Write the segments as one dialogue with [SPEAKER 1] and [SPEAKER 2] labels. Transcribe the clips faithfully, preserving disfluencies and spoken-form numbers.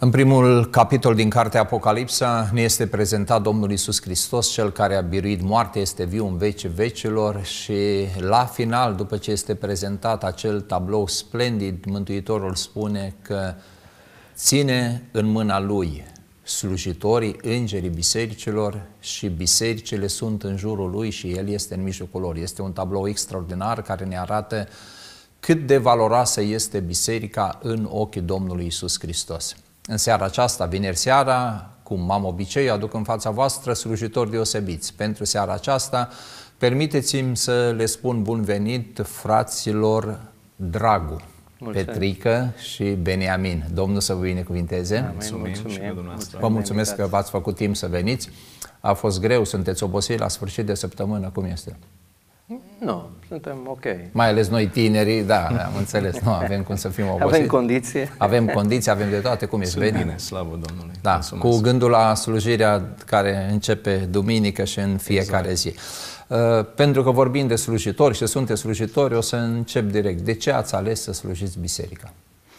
[SPEAKER 1] În primul capitol din cartea Apocalipsa ne este prezentat Domnul Iisus Hristos, Cel care a biruit moartea, este viu în vecii vecilor, și la final, după ce este prezentat acel tablou splendid, Mântuitorul spune că ține în mâna Lui slujitorii, îngerii bisericilor, și bisericile sunt în jurul Lui și El este în mijlocul lor. Este un tablou extraordinar care ne arată cât de valoroasă este biserica în ochii Domnului Iisus Hristos. În seara aceasta, vineri seara, cum am obicei, aduc în fața voastră slujitori deosebiți. Pentru seara aceasta, permiteți-mi să le spun bun venit fraților Dragu, Mulțumesc. Petrică și Beniamin. Domnul să vă binecuvinteze.
[SPEAKER 2] Amin. Mulțumim. Mulțumim.
[SPEAKER 1] Vă mulțumesc că v-ați făcut timp să veniți. A fost greu, sunteți obosiți la sfârșit de săptămână, cum este?
[SPEAKER 2] Nu, suntem ok.
[SPEAKER 1] Mai ales noi tinerii, da, am înțeles, nu avem cum să fim obosiți.
[SPEAKER 2] Avem condiții.
[SPEAKER 1] Avem condiții, avem de toate, cum ești?
[SPEAKER 3] Sunt bine, slavă Domnului.
[SPEAKER 1] Da, mulțumesc. Cu gândul la slujirea care începe duminică și în fiecare exact. zi. Uh, pentru că vorbim de slujitori și sunteți slujitori, o să încep direct. De ce ați ales să slujiți biserica?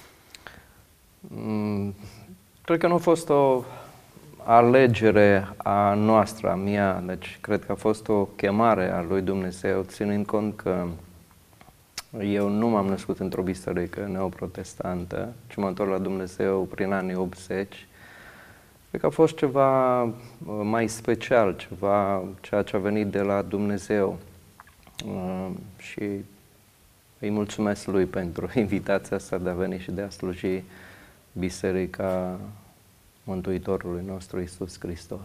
[SPEAKER 2] Mm, cred că nu a fost o alegere a noastră, a mea, deci cred că a fost o chemare a lui Dumnezeu, ținând cont că eu nu m-am născut într-o biserică neoprotestantă, ci m-am întors la Dumnezeu prin anii optzeci. Cred că a fost ceva mai special, ceva ceea ce a venit de la Dumnezeu și îi mulțumesc lui pentru invitația asta de a veni și de a sluji biserica Mântuitorului nostru Iisus Hristos.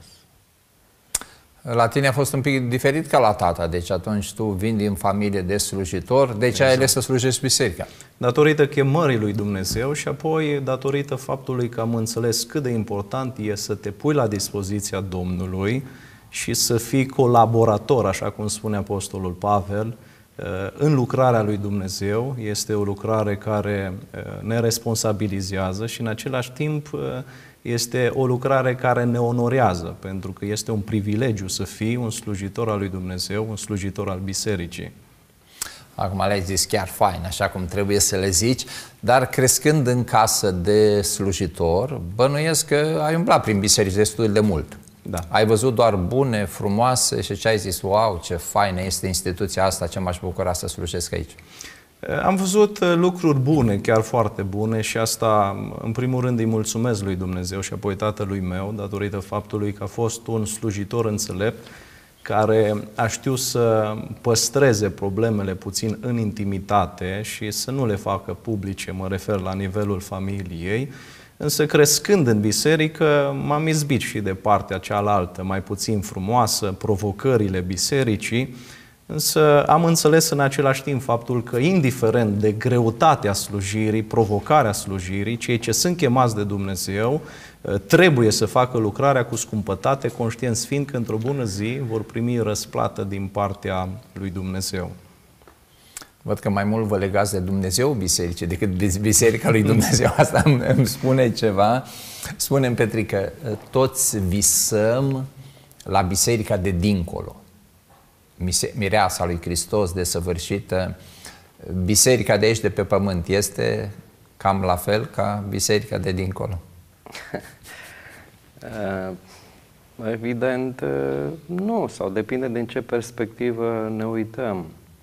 [SPEAKER 1] La tine a fost un pic diferit ca la tata, deci atunci tu vin din familie de slujitor, de ce ai ales să slujești biserica?
[SPEAKER 3] Datorită chemării lui Dumnezeu și apoi datorită faptului că am înțeles cât de important e să te pui la dispoziția Domnului și să fii colaborator, așa cum spune Apostolul Pavel, în lucrarea lui Dumnezeu. Este o lucrare care ne responsabilizează și în același timp este o lucrare care ne onorează, pentru că este un privilegiu să fii un slujitor al lui Dumnezeu, un slujitor al bisericii.
[SPEAKER 1] Acum le-ai zis chiar fain, așa cum trebuie să le zici, dar crescând în casă de slujitor, bănuiesc că ai umblat prin biserici destul de mult.
[SPEAKER 3] Da.
[SPEAKER 1] Ai văzut doar bune, frumoase și ce ai zis, wow, ce faină este instituția asta, ce m-aș bucura să slujesc aici?
[SPEAKER 3] Am văzut lucruri bune, chiar foarte bune, și asta, în primul rând, îi mulțumesc lui Dumnezeu și apoi tatălui meu, datorită faptului că a fost un slujitor înțelept care a știut să păstreze problemele puțin în intimitate și să nu le facă publice, mă refer la nivelul familiei. Însă, crescând în biserică, m-am izbit și de partea cealaltă, mai puțin frumoasă, provocările bisericii, însă am înțeles în același timp faptul că, indiferent de greutatea slujirii, provocarea slujirii, cei ce sunt chemați de Dumnezeu trebuie să facă lucrarea cu scumpătate, conștienți fiind că într-o bună zi vor primi răsplată din partea lui Dumnezeu.
[SPEAKER 1] Văd că mai mult vă legați de Dumnezeu bisericii decât de biserica lui Dumnezeu. Asta îmi spune ceva. Spune-mi, Petrică, toți visăm la biserica de dincolo. Mireasa lui Hristos desăvârșită. Biserica de aici, de pe pământ, este cam la fel ca biserica de dincolo?
[SPEAKER 2] Evident, nu. Sau depinde din ce perspectivă ne uităm.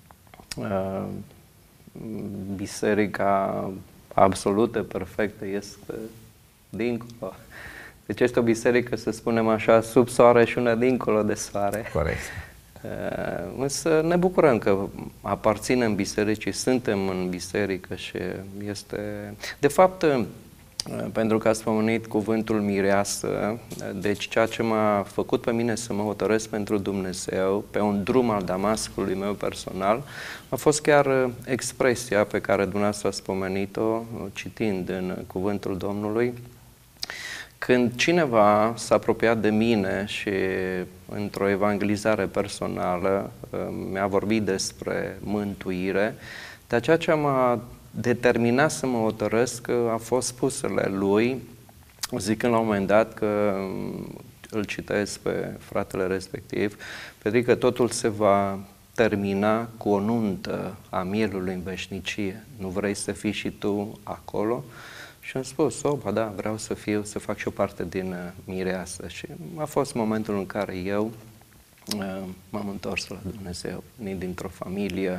[SPEAKER 2] Biserica absolută, perfectă, este dincolo. Deci este o biserică, să spunem așa, sub soare și una dincolo de soare.
[SPEAKER 1] Corect.
[SPEAKER 2] Însă ne bucurăm că aparținem bisericii, suntem în biserică și este... De fapt, pentru că ați pomenit cuvântul mireasă, deci ceea ce m-a făcut pe mine să mă hotărăsc pentru Dumnezeu, pe un drum al Damascului meu personal, a fost chiar expresia pe care dumneavoastră ați pomenit-o, citind în cuvântul Domnului. Când cineva s-a apropiat de mine și într-o evangelizare personală mi-a vorbit despre mântuire, dar ceea ce m-a determinat să mă hotărăsc a fost spusele lui, zicând la un moment dat că îl citesc pe fratele respectiv, pentru că totul se va termina cu o nuntă a mielului în veșnicie. Nu vrei să fii și tu acolo? Și am spus, opa, da, vreau să fiu, să fac și o parte din uh, mireasă. Și a fost momentul în care eu uh, m-am întors la Dumnezeu, venind dintr-o familie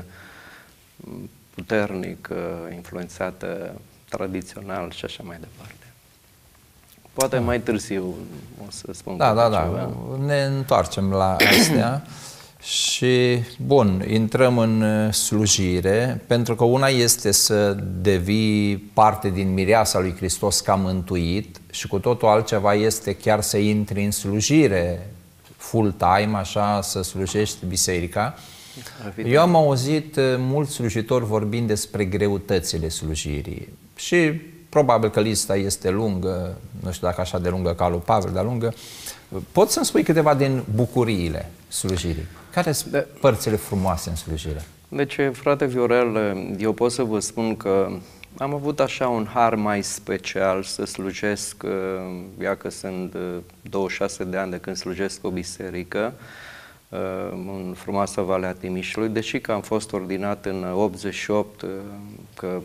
[SPEAKER 2] puternic, uh, influențată tradițional și așa mai departe. Poate mai târziu o să spun
[SPEAKER 1] Da, da,
[SPEAKER 2] ceva.
[SPEAKER 1] da. Ne întoarcem la astea. Și, bun, intrăm în slujire, pentru că una este să devii parte din mireasa lui Hristos ca mântuit și cu totul altceva este chiar să intri în slujire full-time, așa, să slujești biserica. Eu am auzit mulți slujitori vorbind despre greutățile slujirii și probabil că lista este lungă, nu știu dacă așa de lungă ca lui Pavel, dar lungă. Poți să-mi spui câteva din bucuriile slujirii? Care sunt de... părțile frumoase în slujire? Deci,
[SPEAKER 2] frate Viorel, eu pot să vă spun că am avut așa un har mai special să slujesc, ia că sunt douăzeci și șase de ani de când slujesc o biserică, în frumoasa Valea Timișului, deși că am fost ordinat în optzeci și opt, că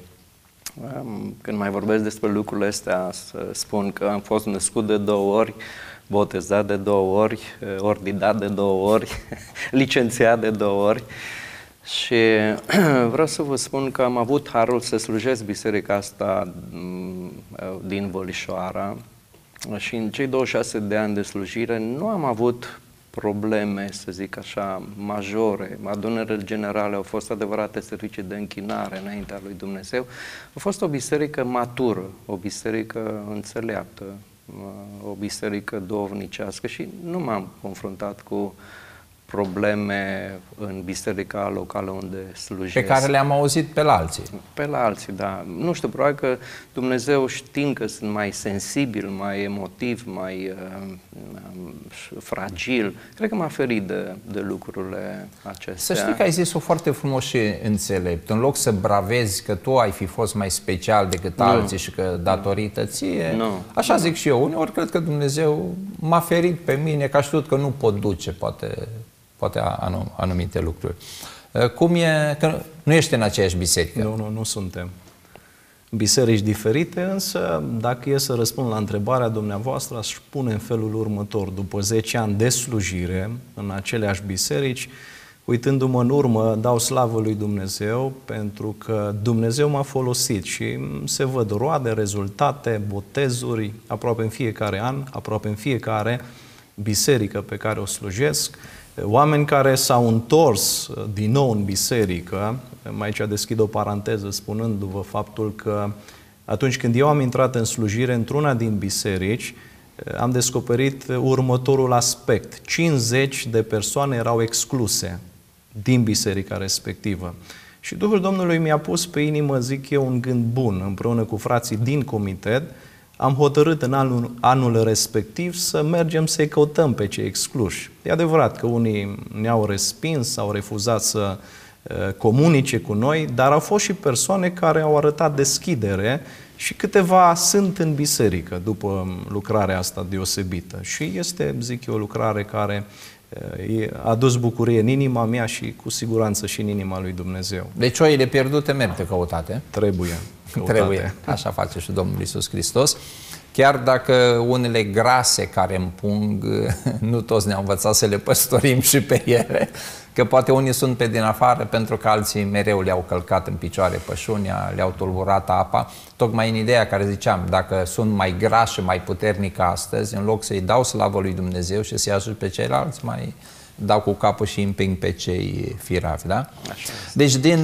[SPEAKER 2] când mai vorbesc despre lucrurile astea, să spun că am fost născut de două ori, botezat de două ori, ordinat de două ori, licențiat de două ori. Și vreau să vă spun că am avut harul să slujesc biserica asta din Vălișoara și în cei douăzeci și șase de ani de slujire nu am avut probleme, să zic așa, majore. Adunările generale au fost adevărate servicii de închinare înaintea lui Dumnezeu. A fost o biserică matură, o biserică înțeleaptă, o biserică duhovnicească și nu m-am confruntat cu probleme în biserica locală unde slujesc.
[SPEAKER 1] Pe care le-am auzit pe la alții.
[SPEAKER 2] Pe la alții, da. Nu știu, probabil că Dumnezeu știind că sunt mai sensibil, mai emotiv, mai uh, fragil. Cred că m-a ferit de, de lucrurile acestea.
[SPEAKER 1] Să știi că ai zis-o foarte frumos și înțelept. În loc să bravezi că tu ai fi fost mai special decât nu. alții și că datorită ție,
[SPEAKER 2] nu.
[SPEAKER 1] așa zic și eu. Uneori cred că Dumnezeu m-a ferit pe mine, că a știut că nu pot duce, poate... poate anumite lucruri. Cum e, că nu ești în aceeași biserică?
[SPEAKER 3] Nu, nu, nu suntem. Biserici diferite, însă dacă e să răspund la întrebarea dumneavoastră, aș spune în felul următor. După zece ani de slujire în aceleași biserici, uitându-mă în urmă, dau slavă lui Dumnezeu pentru că Dumnezeu m-a folosit și se văd roade, rezultate, botezuri aproape în fiecare an, aproape în fiecare biserică pe care o slujesc. Oameni care s-au întors din nou în biserică, aici deschid o paranteză spunându-vă faptul că atunci când eu am intrat în slujire într-una din biserici, am descoperit următorul aspect. cincizeci de persoane erau excluse din biserica respectivă. Și Duhul Domnului mi-a pus pe inimă, zic eu, un gând bun, împreună cu frații din comitet. Am hotărât în anul, anul respectiv să mergem să-i căutăm pe cei excluși. E adevărat că unii ne-au respins, s-au refuzat să uh, comunice cu noi, dar au fost și persoane care au arătat deschidere și câteva sunt în biserică după lucrarea asta deosebită. Și este, zic eu, o lucrare care uh, a adus bucurie în inima mea și cu siguranță și în inima lui Dumnezeu.
[SPEAKER 1] Deci oile pierdute merită căutate?
[SPEAKER 3] Trebuie. Căutate.
[SPEAKER 1] Trebuie. Așa face și Domnul Iisus Hristos. Chiar dacă unele grase care împung, nu toți ne-au învățat să le păstorim și pe ele, că poate unii sunt pe din afară pentru că alții mereu le-au călcat în picioare pășunea, le-au tulburat apa, tocmai în ideea care ziceam, dacă sunt mai grași și mai puternic astăzi, în loc să-i dau slavă lui Dumnezeu și să-i ajut pe ceilalți, mai dau cu capul și împing pe cei firavi, da? Deci din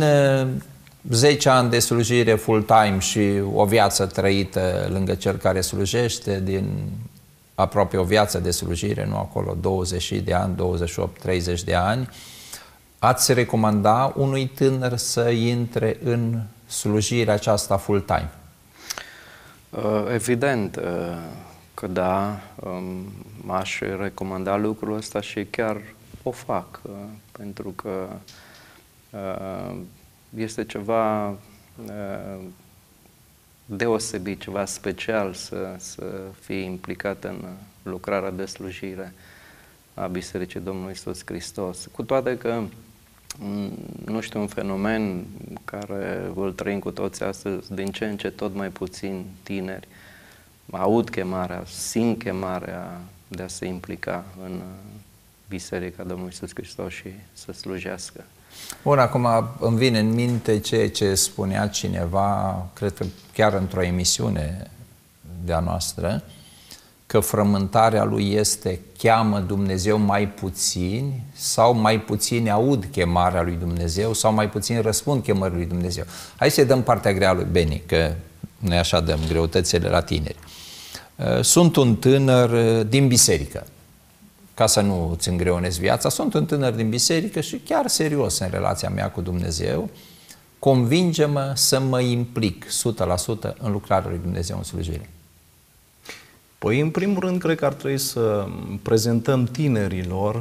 [SPEAKER 1] zece ani de slujire full-time și o viață trăită lângă cel care slujește, din aproape o viață de slujire, nu acolo douăzeci de ani, douăzeci și opt treizeci de ani, ați recomanda unui tânăr să intre în slujirea aceasta full-time?
[SPEAKER 2] Evident că da, m-aș recomanda lucrul ăsta și chiar o fac, pentru că este ceva uh, deosebit, ceva special să, să fii implicat în lucrarea de slujire a Bisericii Domnului Iisus Hristos. Cu toate că nu știu, un fenomen care îl trăim cu toți astăzi, din ce în ce tot mai puțini tineri aud chemarea, simt chemarea de a se implica în Biserica Domnului Iisus Hristos și să slujească.
[SPEAKER 1] Bun, acum îmi vine în minte ceea ce spunea cineva, cred că chiar într-o emisiune de-a noastră, că frământarea lui este cheamă Dumnezeu mai puțini sau mai puțini aud chemarea lui Dumnezeu sau mai puțini răspund chemării lui Dumnezeu. Hai să-i dăm partea grea lui Beni, că noi așa dăm greutățile la tineri. Sunt un tânăr din biserică, ca să nu îți îngreunezi viața, sunt un tânăr din biserică și chiar serios în relația mea cu Dumnezeu, convinge-mă să mă implic o sută la sută în lucrarea lui Dumnezeu în slujire.
[SPEAKER 3] Păi, în primul rând, cred că ar trebui să prezentăm tinerilor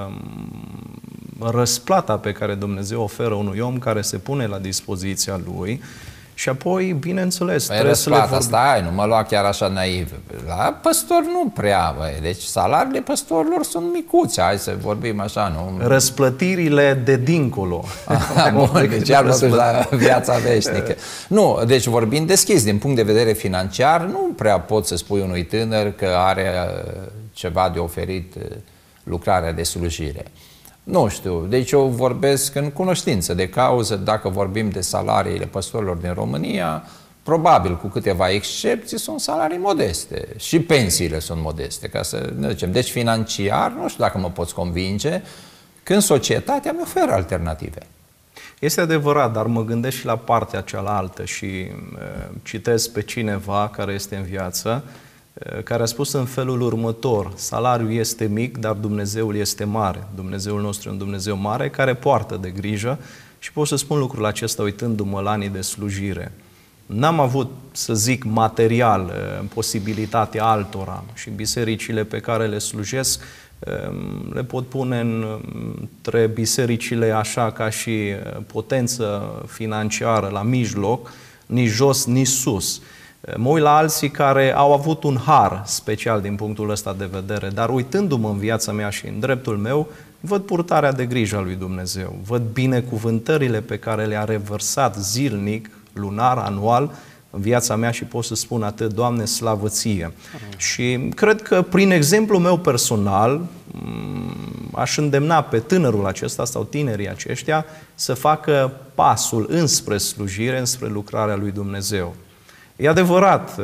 [SPEAKER 3] răsplata pe care Dumnezeu oferă unui om care se pune la dispoziția lui și apoi, bineînțeles,
[SPEAKER 1] păi
[SPEAKER 3] trebuie să le
[SPEAKER 1] vorbi... stai, nu mă lua chiar așa naiv. La păstor nu prea, băi. Deci salariile păstorilor sunt micuțe, hai să vorbim așa, nu?
[SPEAKER 3] Răsplătirile de dincolo.
[SPEAKER 1] Aha, bun, deci iar nu la viața veșnică. Nu, deci vorbind deschis, din punct de vedere financiar, nu prea poți să spui unui tânăr că are ceva de oferit lucrarea de slujire. Nu știu, deci eu vorbesc în cunoștință de cauză, dacă vorbim de salariile păstorilor din România, probabil cu câteva excepții sunt salarii modeste și pensiile sunt modeste, ca să ne zicem. Deci financiar, nu știu dacă mă poți convinge, când societatea mi oferă alternative.
[SPEAKER 3] Este adevărat, dar mă gândesc și la partea cealaltă și uh, citesc pe cineva care este în viață, care a spus în felul următor: salariul este mic, dar Dumnezeul este mare. Dumnezeul nostru e un Dumnezeu mare care poartă de grijă și pot să spun lucrul acesta uitându-mă la anii de slujire. N-am avut, să zic, material, posibilitatea altora și bisericile pe care le slujesc le pot pune între bisericile așa ca și potență financiară la mijloc, nici jos, nici sus. Mă uit la alții care au avut un har special din punctul ăsta de vedere, dar uitându-mă în viața mea și în dreptul meu, văd purtarea de grijă a lui Dumnezeu, văd binecuvântările pe care le-a revărsat zilnic, lunar, anual, în viața mea și pot să spun atât: Doamne, slavă Ție. Și cred că prin exemplul meu personal aș îndemna pe tânărul acesta sau tinerii aceștia să facă pasul înspre slujire, înspre lucrarea lui Dumnezeu. E adevărat,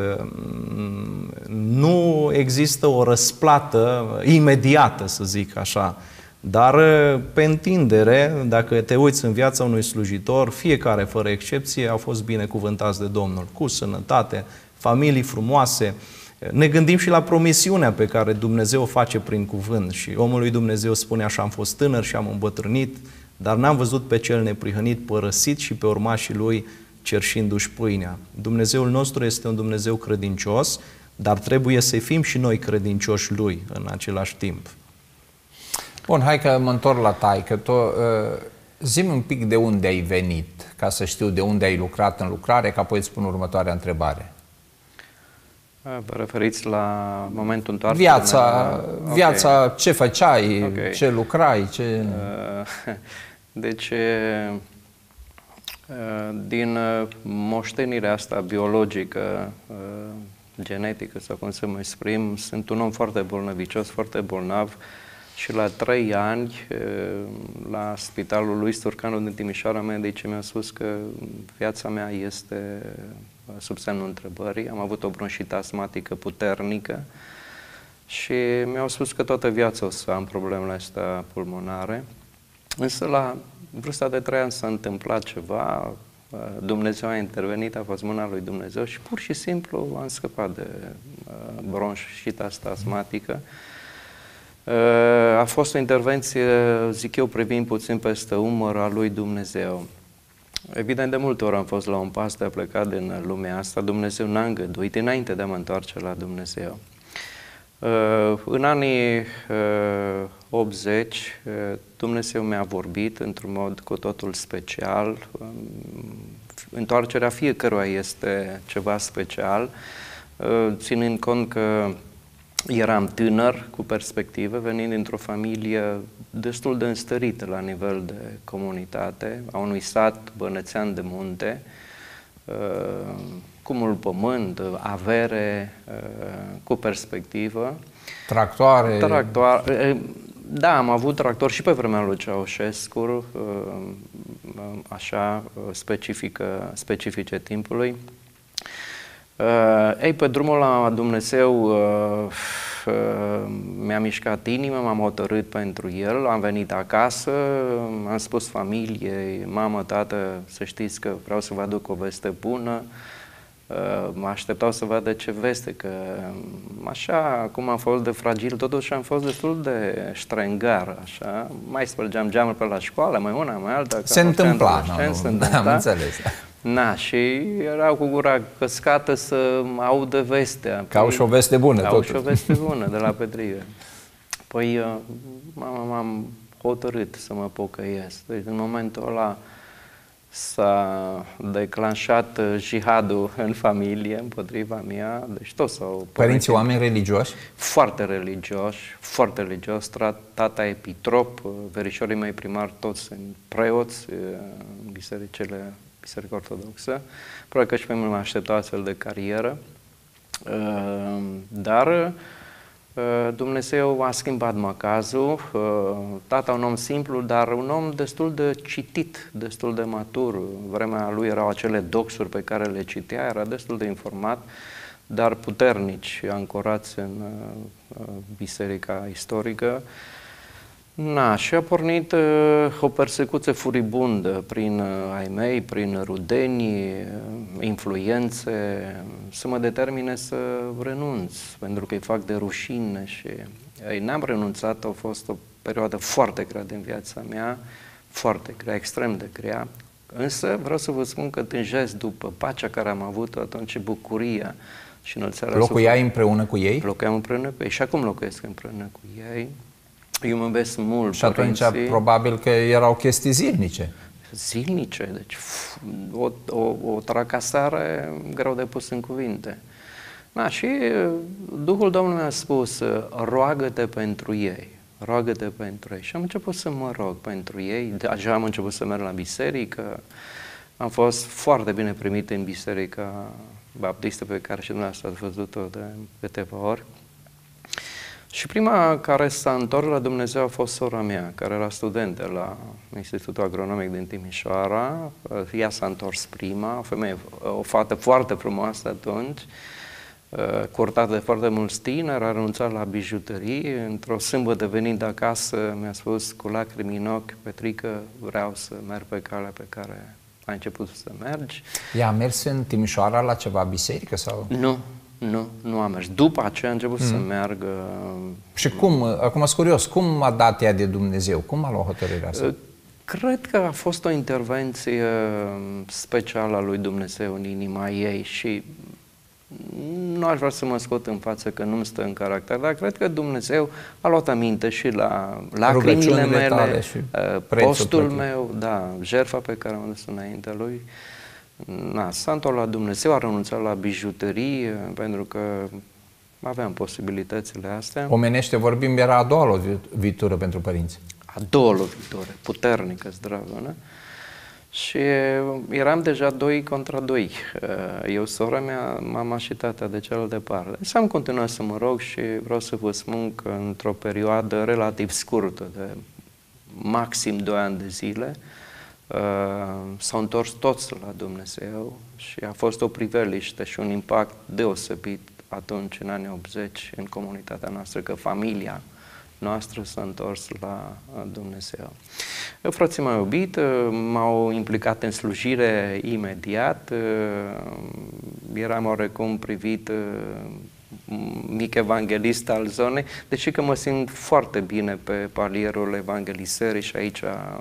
[SPEAKER 3] nu există o răsplată imediată, să zic așa, dar pe întindere, dacă te uiți în viața unui slujitor, fiecare fără excepție au fost binecuvântați de Domnul, cu sănătate, familii frumoase. Ne gândim și la promisiunea pe care Dumnezeu o face prin cuvânt și omul lui Dumnezeu spune așa: am fost tânăr și am îmbătrânit, dar n-am văzut pe cel neprihănit părăsit și pe urmașii lui cerșindu-și pâinea. Dumnezeul nostru este un Dumnezeu credincios, dar trebuie să fim și noi credincioși Lui în același timp.
[SPEAKER 1] Bun, hai că mă întorc la taică. Zi-mi un pic de unde ai venit, ca să știu de unde ai lucrat în lucrare, ca apoi îți spun următoarea întrebare.
[SPEAKER 2] Vă referiți la momentul întoarcerii?
[SPEAKER 1] Viața,
[SPEAKER 2] okay.
[SPEAKER 1] viața, ce făceai,
[SPEAKER 2] okay.
[SPEAKER 1] ce lucrai, ce...
[SPEAKER 2] Deci, din moștenirea asta biologică, genetică, sau cum să mă exprim, sunt un om foarte bolnăvicios, foarte bolnav și la trei ani, la spitalul lui Sturcanu din Timișoara, medicii mi-au spus că viața mea este sub semnul întrebării. Am avut o bronșită astmatică puternică și mi-au spus că toată viața o să am problemele astea pulmonare. Însă la vârsta de trei ani s-a întâmplat ceva, Dumnezeu a intervenit, a fost mâna lui Dumnezeu și pur și simplu am scăpat de bronșita asta astmatică. A fost o intervenție, zic eu, privind puțin peste umăr a lui Dumnezeu. Evident, de multe ori am fost la un pas de a pleca din lumea asta, Dumnezeu n-a îngăduit înainte de a mă întoarce la Dumnezeu. În anii optzeci, Dumnezeu mi-a vorbit într-un mod cu totul special. Întoarcerea fiecăruia este ceva special, ținând cont că eram tânăr, cu perspectivă, venind dintr-o familie destul de înstărită la nivel de comunitate, a unui sat bănățean de munte, cu mult pământ, avere, cu perspectivă.
[SPEAKER 1] Tractoare?
[SPEAKER 2] Tractoare. Da, am avut tractor și pe vremea lui Ceaușescu, așa, specifică, specifice timpului. Ei, pe drumul la Dumnezeu mi-a mișcat inima, m-am hotărât pentru el, am venit acasă, am spus familiei, mamă, tată, să știți că vreau să vă aduc o veste bună. Mă așteptau să vadă ce veste, că așa cum am fost de fragil, totuși am fost destul de ștrengar, așa. Mai spărgeam geamul pe la școală, mai una, mai alta.
[SPEAKER 1] Se întâmpla, nu, am înțeles.
[SPEAKER 2] Na, și erau cu gura căscată să audă vestea.
[SPEAKER 1] Că au și o veste bună,
[SPEAKER 2] Au și o veste bună de la Petrive. Păi m-am hotărât să mă pocăiesc. Deci în momentul ăla s-a declanșat jihadul în familie împotriva mea, deci toți s-au...
[SPEAKER 1] Părinții oameni religioși?
[SPEAKER 2] Foarte religioși, foarte religioși. Tata epitrop, verișorii mei primari, toți sunt preoți în bisericile, biserica ortodoxă. Probabil că și pe mine mă aștepta astfel de carieră, dar Dumnezeu a schimbat macazul. Tata un om simplu, dar un om destul de citit, destul de matur. Vremea lui erau acele doxuri pe care le citea, era destul de informat, dar puternici, ancorați în biserica istorică. Na, și a pornit uh, o persecuție furibundă prin uh, ai mei, prin rudeni, uh, influențe, să mă determine să renunț, pentru că îi fac de rușine și ei, n-am renunțat, a fost o perioadă foarte grea din viața mea, foarte grea, extrem de grea, însă vreau să vă spun că tânjesc după pacea care am avut atunci, bucuria și înălțarea.
[SPEAKER 1] Locuiai împreună cu ei?
[SPEAKER 2] Locuiam împreună cu ei și acum locuiesc împreună cu ei. Eu mă iubesc mult
[SPEAKER 1] și atunci
[SPEAKER 2] părinții.
[SPEAKER 1] Probabil că erau chestii zilnice.
[SPEAKER 2] Zilnice, deci o, o, o tracasare greu de pus în cuvinte. Da, și Duhul Domnului mi-a spus, roagă-te pentru ei, roagă-te pentru ei. Și am început să mă rog pentru ei, deja am început să merg la biserică, am fost foarte bine primit în biserica baptistă pe care și dumneavoastră ați văzut-o de câteva ori. Și prima care s-a întors la Dumnezeu a fost sora mea, care era studentă la Institutul Agronomic din Timișoara. Ea s-a întors prima, o femeie, o fată foarte frumoasă atunci, curtată de foarte mulți tineri, a renunțat la bijuterii. Într-o sâmbătă venind acasă mi-a spus cu lacrimi în ochi, Petrică, vreau să merg pe calea pe care ai început să mergi.
[SPEAKER 1] Ea a mers în Timișoara la ceva biserică sau?
[SPEAKER 2] Nu. Nu, nu am mers. După aceea a început mm. să meargă...
[SPEAKER 1] Și cum, acum sunt curios, cum a dat ea de Dumnezeu? Cum a luat hotărârea asta?
[SPEAKER 2] Cred că a fost o intervenție specială a lui Dumnezeu în inima ei și nu aș vrea să mă scot în față că nu-mi stă în caracter, dar cred că Dumnezeu a luat aminte și la lacrimile mele, postul plătit. meu, da, jertfa pe care am dus înaintea lui. Na, s-a întors la Dumnezeu, a renunțat la bijuterii, pentru că aveam posibilitățile astea.
[SPEAKER 1] Omenește vorbim, era a doua lovitură pentru părinți.
[SPEAKER 2] A doua lovitură, puternică, zdravă, ne? Și eram deja doi contra doi. Eu, sora mea, mama și tata de cealaltă parte. Și am continuat să mă rog și vreau să vă spun că într-o perioadă relativ scurtă, de maxim doi ani de zile, Uh, s-au întors toți la Dumnezeu și a fost o priveliște și un impact deosebit atunci, în anii optzeci, în comunitatea noastră, că familia noastră s-a întors la Dumnezeu. Eu, frații m-au iubit, m-au implicat în slujire imediat, eram oarecum privit mic evanghelist al zonei, deși că mă simt foarte bine pe palierul evangelisării și aici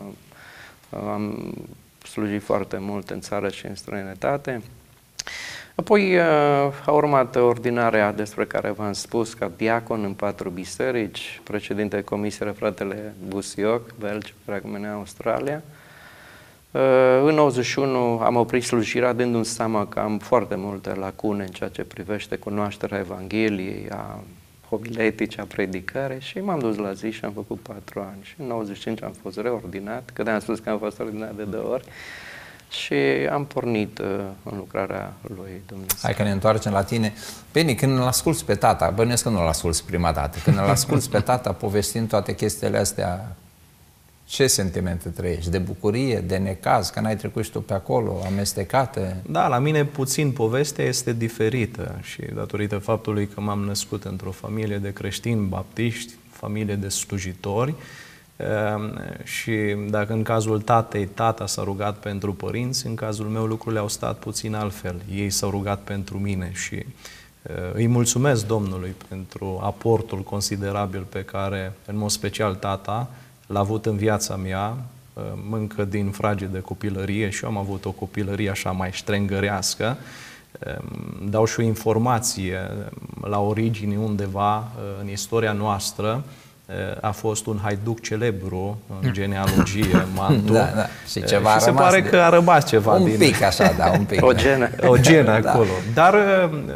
[SPEAKER 2] am slujit foarte mult în țară și în străinătate. Apoi a urmat ordinarea despre care v-am spus ca diacon în patru biserici, președinte comisiei fratele Busioc, Belgia, Fragmenia, Australia. În nouăzeci și unu am oprit slujirea, dându-mi seama că am foarte multe lacune în ceea ce privește cunoașterea Evangheliei, a homileticea, predicare și m-am dus la zi și am făcut patru ani. Și în nouăzeci și cinci am fost reordinat, că am spus că am fost ordinat de două ori și am pornit uh, în lucrarea lui Dumnezeu.
[SPEAKER 1] Hai că ne întoarcem la tine. Bine, când îl asculți pe tata, bănuiesc că nu îl asculți prima dată, când îl asculți pe tata povestind toate chestiile astea, ce sentimente trăiești? De bucurie, de necaz, că n-ai trecut și tu pe acolo, amestecate?
[SPEAKER 3] Da, la mine puțin povestea este diferită și datorită faptului că m-am născut într-o familie de creștini baptiști, familie de slujitori, și dacă în cazul tatei, tata s-a rugat pentru părinți, în cazul meu lucrurile au stat puțin altfel. Ei s-au rugat pentru mine și îi mulțumesc Domnului pentru aportul considerabil pe care, în mod special, tata l-a avut în viața mea, încă din fragedă copilărie, și eu am avut o copilărie așa mai ștrengărească. Dau și o informație la origini undeva în istoria noastră. A fost un haiduc celebru în genealogie, Mantu.
[SPEAKER 1] Da, da. Și ceva
[SPEAKER 3] și se pare
[SPEAKER 1] de...
[SPEAKER 3] că a rămas ceva
[SPEAKER 1] un
[SPEAKER 3] din...
[SPEAKER 1] pic așa, da, un pic.
[SPEAKER 2] O genă.
[SPEAKER 3] O genă acolo. Da. Dar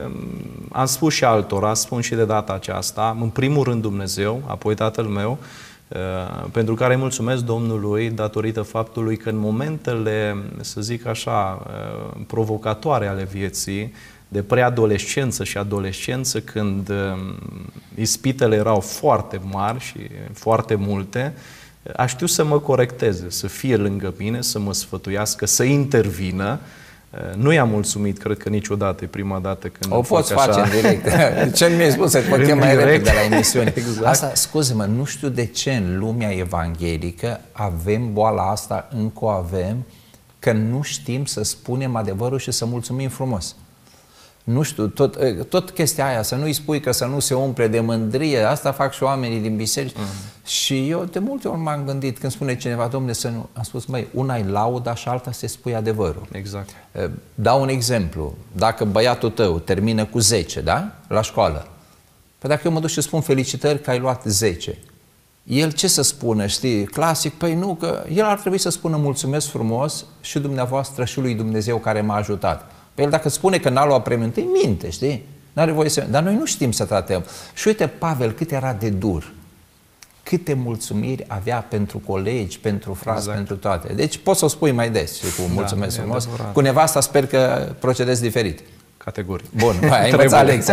[SPEAKER 3] am spus și altora, spun și de data aceasta, în primul rând Dumnezeu, apoi Tatăl meu, pentru care îi mulțumesc Domnului datorită faptului că în momentele, să zic așa, provocatoare ale vieții, de preadolescență și adolescență, când ispitele erau foarte mari și foarte multe, a știut să mă corecteze, să fie lângă mine, să mă sfătuiască, să intervină. Nu i-am mulțumit, cred că niciodată, e prima dată când
[SPEAKER 1] o poți face așa. În direct. Ce mi-ai spus, să te chem mai repede la emisiune. Exact. Asta, scuze-mă, nu știu de ce în lumea evanghelică avem boala asta, încă o avem, că nu știm să spunem adevărul și să mulțumim frumos. Nu știu, tot, tot chestia aia, să nu-i spui că să nu se umple de mândrie, asta fac și oamenii din biserici. Mm. Și eu de multe ori m-am gândit, când spune cineva, Dom'le, să nu, am spus, măi, una e lauda și alta să spui adevărul.
[SPEAKER 3] Exact.
[SPEAKER 1] Dau un exemplu, dacă băiatul tău termină cu zece, da? La școală, păi dacă eu mă duc și spun felicitări că ai luat zece, el ce să spună, știi, clasic? Păi nu, că el ar trebui să spună mulțumesc frumos și dumneavoastră și lui Dumnezeu care m-a ajutat. Pe el dacă spune că n-a luat premiul întâi, minte, știi? N-are voie să... Dar noi nu știm să tratăm. Și uite, Pavel, cât era de dur. Câte mulțumiri avea pentru colegi, pentru frați, exact. Pentru toate. Deci poți să o spui mai des și cu mulțumesc da, frumos. Cu nevasta sper că procedezi diferit.
[SPEAKER 3] Categoric.
[SPEAKER 1] Bun, hai, ai învățat lecția.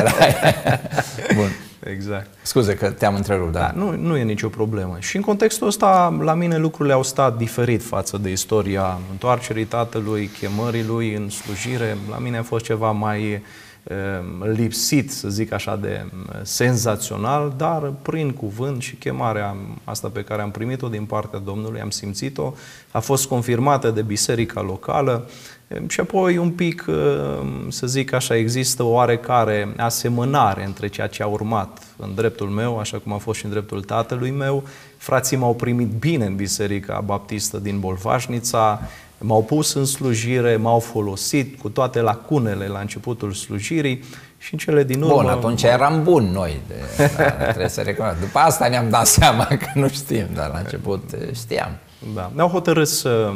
[SPEAKER 1] Bun.
[SPEAKER 3] Exact.
[SPEAKER 1] Scuze că te-am întrerupt, da.
[SPEAKER 3] da nu, nu e nicio problemă. Și în contextul ăsta, la mine lucrurile au stat diferit față de istoria întoarcerii tatălui, chemării lui în slujire. La mine a fost ceva mai e, lipsit, să zic așa, de senzațional, dar prin cuvânt și chemarea asta pe care am primit-o din partea Domnului, am simțit-o, a fost confirmată de biserica locală. Și apoi un pic, să zic așa, există o oarecare asemănare între ceea ce a urmat în dreptul meu, așa cum a fost și în dreptul tatălui meu. Frații m-au primit bine în Biserica Baptistă din Bolvașnița, m-au pus în slujire, m-au folosit cu toate lacunele la începutul slujirii și în cele din urmă...
[SPEAKER 1] Bun, atunci eram buni noi, de, da, trebuie să recunosc. După asta ne-am dat seama că nu știm, dar la început știam.
[SPEAKER 3] Da. Mi-au hotărât să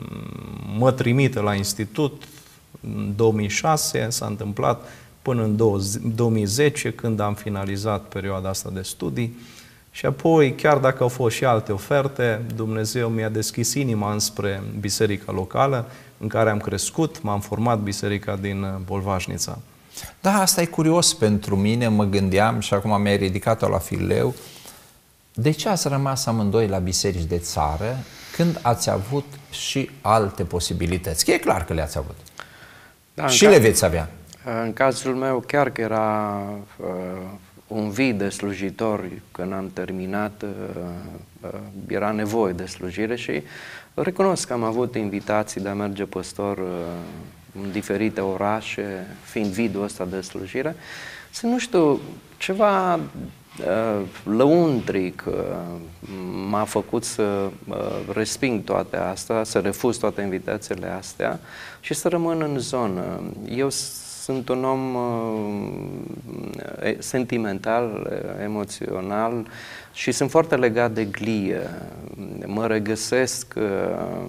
[SPEAKER 3] mă trimită la institut în două mii șase, s-a întâmplat până în două mii zece, când am finalizat perioada asta de studii. Și apoi, chiar dacă au fost și alte oferte, Dumnezeu mi-a deschis inima înspre biserica locală în care am crescut, m-am format, biserica din Bolvașnița.
[SPEAKER 1] Da, asta e curios pentru mine, mă gândeam și acum mi-ai ridicat-o la fileu. De ce ați rămas amândoi la biserici de țară când ați avut și alte posibilități? Că e clar că le-ați avut. Da, și le veți avea.
[SPEAKER 2] În cazul meu chiar că era uh, un vid de slujitori când am terminat, uh, uh, era nevoie de slujire și recunosc că am avut invitații de a merge păstor uh, în diferite orașe, fiind vidul ăsta de slujire. Să nu știu, ceva uh, lăuntric uh, m-a făcut să uh, resping toate astea, să refuz toate invitațiile astea și să rămân în zonă. Eu sunt un om uh, sentimental, emoțional și sunt foarte legat de glie. Mă regăsesc uh,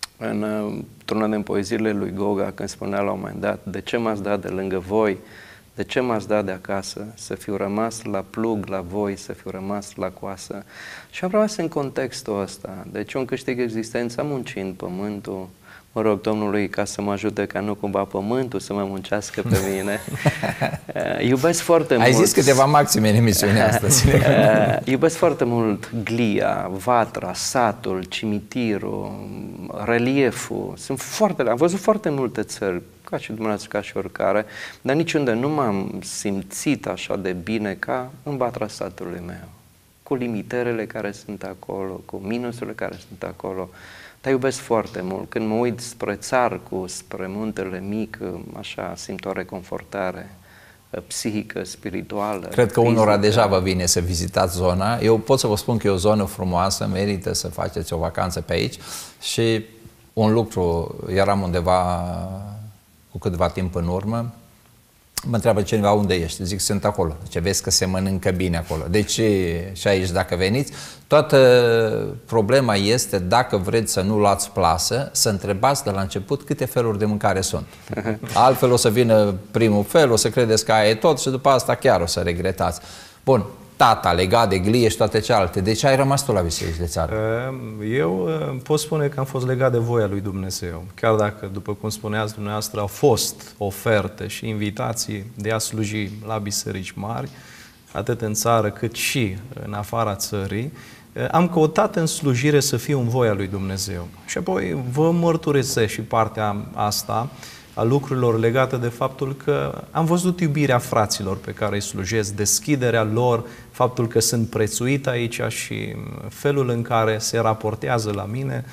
[SPEAKER 2] în uh, una din poeziile lui Goga când spunea la un moment dat: de ce m-ați dat de lângă voi De ce m-ați dat de acasă? Să fiu rămas la plug, la voi, să fiu rămas la coasă. Și am rămas în contextul ăsta. Deci un câștig existența muncind pământul. Mă rog Domnului ca să mă ajute ca nu cumva pământul să mă muncească pe mine. Iubesc foarte mult...
[SPEAKER 1] Ai zis câteva maxime în emisiunea asta.
[SPEAKER 2] Iubesc foarte mult glia, vatra, satul, cimitirul, relieful. Sunt foarte... Am văzut foarte multe țări, ca și dumneavoastră, ca și oricare, dar niciunde nu m-am simțit așa de bine ca în vatra satului meu. Cu limitările care sunt acolo, cu minusurile care sunt acolo. Dar iubesc foarte mult. Când mă uit spre Țarcu, spre Muntele Mic, așa simt o reconfortare psihică, spirituală.
[SPEAKER 1] Cred că fizică. Unora deja vă vine să vizitați zona. Eu pot să vă spun că e o zonă frumoasă, merită să faceți o vacanță pe aici. Și un lucru, eram undeva cu câteva timp în urmă, mă întreabă cineva unde ești, zic sunt acolo, ce vezi că se mănâncă bine acolo. Deci și aici dacă veniți, toată problema este dacă vreți să nu luați plasă, să întrebați de la început câte feluri de mâncare sunt. Altfel o să vină primul fel, o să credeți că aia e tot și după asta chiar o să regretați. Bun, tata legat de glie și toate cealaltă, de ce ai rămas tu la biserici de țară?
[SPEAKER 3] Eu pot spune că am fost legat de voia lui Dumnezeu. Chiar dacă, după cum spuneați dumneavoastră, au fost oferte și invitații de a sluji la biserici mari, atât în țară cât și în afara țării, am căutat în slujire să fiu în voia lui Dumnezeu. Și apoi vă mărturisesc și partea asta a lucrurilor legate de faptul că am văzut iubirea fraților pe care îi slujesc, deschiderea lor, faptul că sunt prețuit aici și felul în care se raportează la mine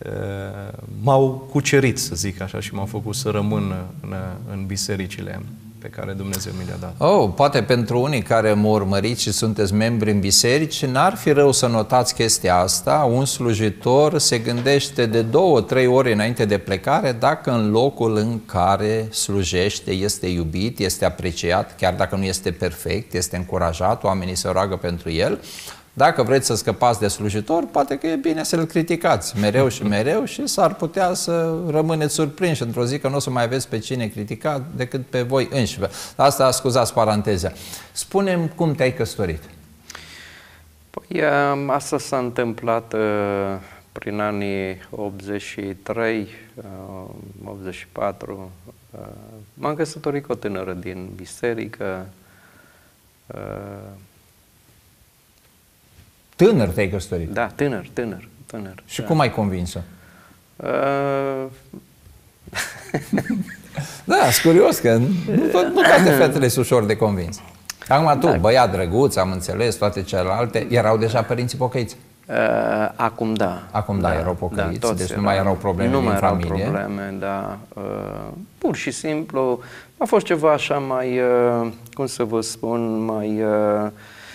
[SPEAKER 3] m-au cucerit, să zic așa, și m-au făcut să rămân în, în bisericile pe care Dumnezeu mi le-a dat.
[SPEAKER 1] Oh, poate pentru unii care mă urmăriți și sunteți membri în biserici, n-ar fi rău să notați chestia asta. Un slujitor se gândește de două, trei ori înainte de plecare dacă în locul în care slujește este iubit, este apreciat, chiar dacă nu este perfect, este încurajat, oamenii se roagă pentru el. Dacă vreți să scăpați de slujitor, poate că e bine să-l criticați mereu și mereu și s-ar putea să rămâneți surprinși într-o zi că nu o să mai aveți pe cine critica decât pe voi înșivă. Asta, scuzați paranteza. Spune-mi cum te-ai căsătorit.
[SPEAKER 2] Păi, asta s-a întâmplat uh, prin anii optzeci și trei, uh, optzeci și patru. Uh, m-am căsătorit cu o tânără din biserică. Uh,
[SPEAKER 1] Tânăr te-ai căsătorit?
[SPEAKER 2] Da, tânăr, tânăr, tânăr.
[SPEAKER 1] Și
[SPEAKER 2] da.
[SPEAKER 1] cum ai convins-o?
[SPEAKER 2] Uh...
[SPEAKER 1] da, sunt curios că nu, nu toate fetele sunt ușor de convins. Acum tu, da. Băiat drăguț, am înțeles, toate celelalte, erau deja părinții pocăiți?
[SPEAKER 2] Uh, acum da.
[SPEAKER 1] Acum da, da erau pocăiți, da, deci erau, nu mai erau probleme
[SPEAKER 2] nu
[SPEAKER 1] din
[SPEAKER 2] mai erau
[SPEAKER 1] familie.
[SPEAKER 2] probleme, da. Uh, pur și simplu a fost ceva așa mai, uh, cum să vă spun, mai... Uh,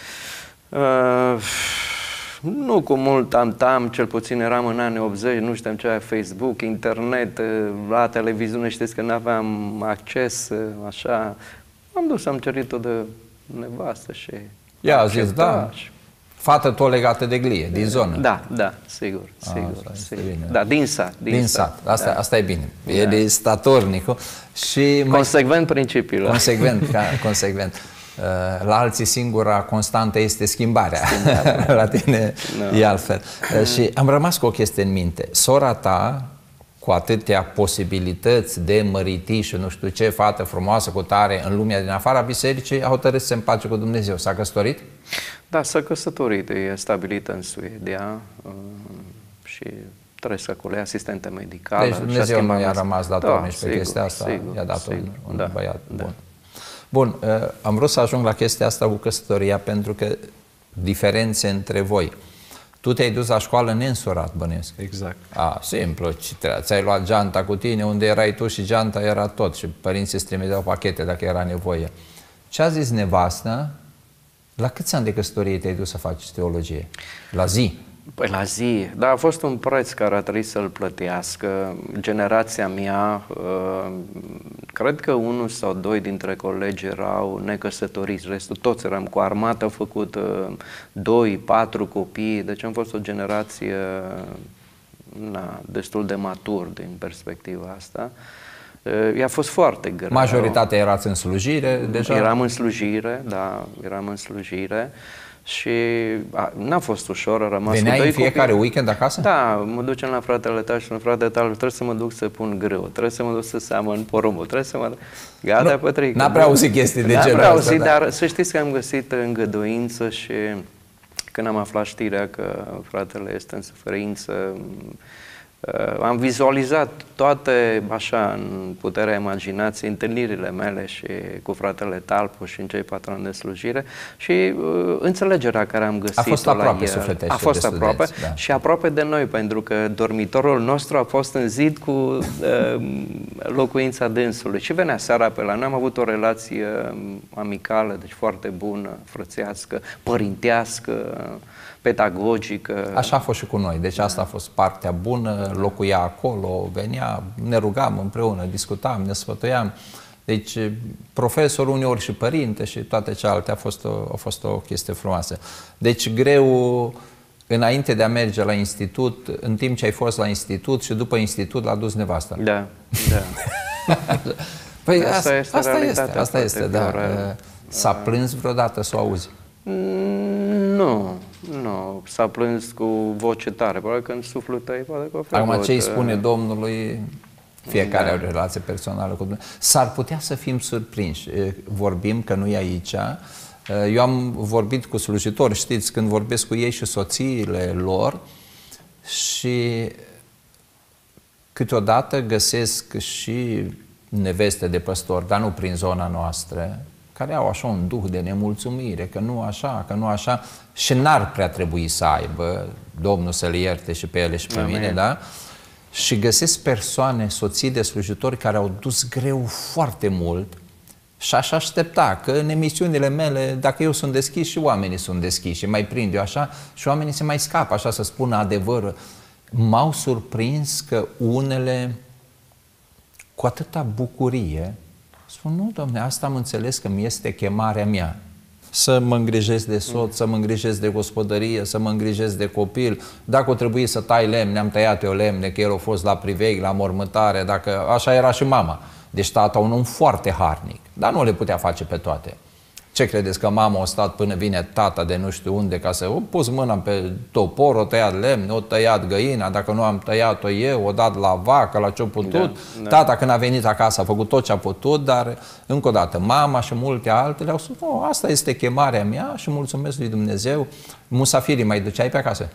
[SPEAKER 2] uh, Nu cu mult tam-tam, cel puțin eram în anii optzeci, nu știam ce era Facebook, internet, la televiziune știți că nu aveam acces, așa. Am dus, am cerit-o de nevastă și...
[SPEAKER 1] Ia a zis, da, fată tot legată de glie, din zonă.
[SPEAKER 2] Da, da, sigur, sigur.
[SPEAKER 1] A,
[SPEAKER 2] sigur.
[SPEAKER 1] bine.
[SPEAKER 2] Da, din sat. Din,
[SPEAKER 1] din
[SPEAKER 2] sat,
[SPEAKER 1] sat, asta,
[SPEAKER 2] da.
[SPEAKER 1] asta e bine. El da. E statornicul și...
[SPEAKER 2] Consecvent principiul.
[SPEAKER 1] Consecvent, ca, consecvent. La alții singura constantă este schimbarea, schimbarea. La tine no. E altfel. Și am rămas cu o chestie în minte. Sora ta, cu atâtea posibilități de măriti și nu știu ce, fată frumoasă cu tare în lumea din afara bisericii, a hotărât să se împace cu Dumnezeu. S-a căsătorit?
[SPEAKER 2] Da, s-a căsătorit, e stabilită în Suedia și trăiesc acolo, e asistentă medicală.
[SPEAKER 1] Deci Dumnezeu nu i-a rămas datornici da, pe sigur, chestia asta, i-a dat sigur, un, un da, băiat
[SPEAKER 2] da.
[SPEAKER 1] Bun. Bun, am vrut să ajung la chestia asta cu căsătoria pentru că diferențe între voi. Tu te-ai dus la școală neînsurat, bănesc.
[SPEAKER 3] Exact.
[SPEAKER 1] A, simplu, ți-ai luat geanta cu tine, unde erai tu și geanta era tot și părinții îți trimiteau pachete dacă era nevoie. Ce a zis nevastă? La câți ani de căsătorie te-ai dus să faci teologie? La zi?
[SPEAKER 2] Păi la zi, dar a fost un preț care a trebuit să-l plătească. Generația mea, cred că unul sau doi dintre colegi erau necăsătoriți, restul toți eram cu armată făcută, doi, patru copii, deci am fost o generație na, destul de matur din perspectiva asta. I-a fost foarte greu.
[SPEAKER 1] Majoritatea erați în slujire deja?
[SPEAKER 2] Eram în slujire, da, eram în slujire și n-a fost ușor, a rămas
[SPEAKER 1] Veneai
[SPEAKER 2] cu doi
[SPEAKER 1] în fiecare
[SPEAKER 2] copii.
[SPEAKER 1] weekend acasă?
[SPEAKER 2] Da, mă ducem la fratele tău și la fratele tău, trebuie să mă duc să pun grâu, trebuie să mă duc să seamăn porumbul, trebuie să mă... Gata, Pătrică.
[SPEAKER 1] N-a prea auzit chestii de genul ăsta.
[SPEAKER 2] N-a prea auzit, dar să știți că am găsit îngăduință și când am aflat știrea că fratele este în suferință, am vizualizat toate, așa, în puterea imaginației, întâlnirile mele și cu fratele Talpu și în cei patru ani de slujire și uh, înțelegerea care am găsit-o
[SPEAKER 1] a fost aproape
[SPEAKER 2] la el.
[SPEAKER 1] A
[SPEAKER 2] fost
[SPEAKER 1] de
[SPEAKER 2] aproape
[SPEAKER 1] studenți, da.
[SPEAKER 2] Și aproape de noi, pentru că dormitorul nostru a fost în zid cu uh, locuința dânsului și venea seara pe la noi. Am avut o relație amicală, deci foarte bună, frățească, părintească, pedagogică.
[SPEAKER 1] Așa a fost și cu noi, deci asta a fost partea bună, locuia acolo, venea, ne rugam împreună, discutam, ne sfătuiam. Deci profesor uneori și părinte și toate cealaltă a fost o, a fost o chestie frumoasă. Deci greu înainte de a merge la institut, în timp ce ai fost la institut și după institut l-a dus nevasta.
[SPEAKER 2] Da, da.
[SPEAKER 1] Păi
[SPEAKER 2] asta,
[SPEAKER 1] asta
[SPEAKER 2] este,
[SPEAKER 1] asta este, asta
[SPEAKER 2] este,
[SPEAKER 1] da. S-a plâns vreodată să o auzi?
[SPEAKER 2] Nu, nu. S-a plâns cu voce tare, probabil că în sufletul tău, poate că o făcut.
[SPEAKER 1] Acum ce îi spune Domnului, fiecare
[SPEAKER 2] Da.
[SPEAKER 1] are o relație personală cu Dumnezeu. S-ar putea să fim surprinși. Vorbim că nu e aici. Eu am vorbit cu slujitori, știți, când vorbesc cu ei și soțiile lor și câteodată găsesc și neveste de păstori, dar nu prin zona noastră, care au așa un duh de nemulțumire, că nu așa, că nu așa, și n-ar prea trebui să aibă, Domnul să le ierte și pe ele și pe
[SPEAKER 2] Amen.
[SPEAKER 1] mine, da? Și găsesc persoane, soții de slujitori, care au dus greu foarte mult și aș aștepta că în emisiunile mele, dacă eu sunt deschis și oamenii sunt deschiși și mai prind eu așa și oamenii se mai scapă așa să spună adevărul. M-au surprins că unele cu atâta bucurie spun, nu, Doamne, asta am înțeles că mi este chemarea mea. Să mă îngrijesc de soț, mm. să mă îngrijesc de gospodărie, să mă îngrijesc de copil. Dacă o trebuie să tai lemne, am tăiat eu lemne, că el a fost la priveghi, la mormântare, dacă așa era și mama. Deci tata un om foarte harnic, dar nu le putea face pe toate. Ce credeți, că mama a stat până vine tata de nu știu unde ca să o pus mâna pe topor, o tăiat lemne, o tăiat găina, dacă nu am tăiat-o eu, o dat la vacă, la ce-a putut. Da, da. Tata când a venit acasă a făcut tot ce a putut, dar încă o dată mama și multe altele au spus, oh, asta este chemarea mea și mulțumesc lui Dumnezeu. Musafirii mai duceai pe acasă?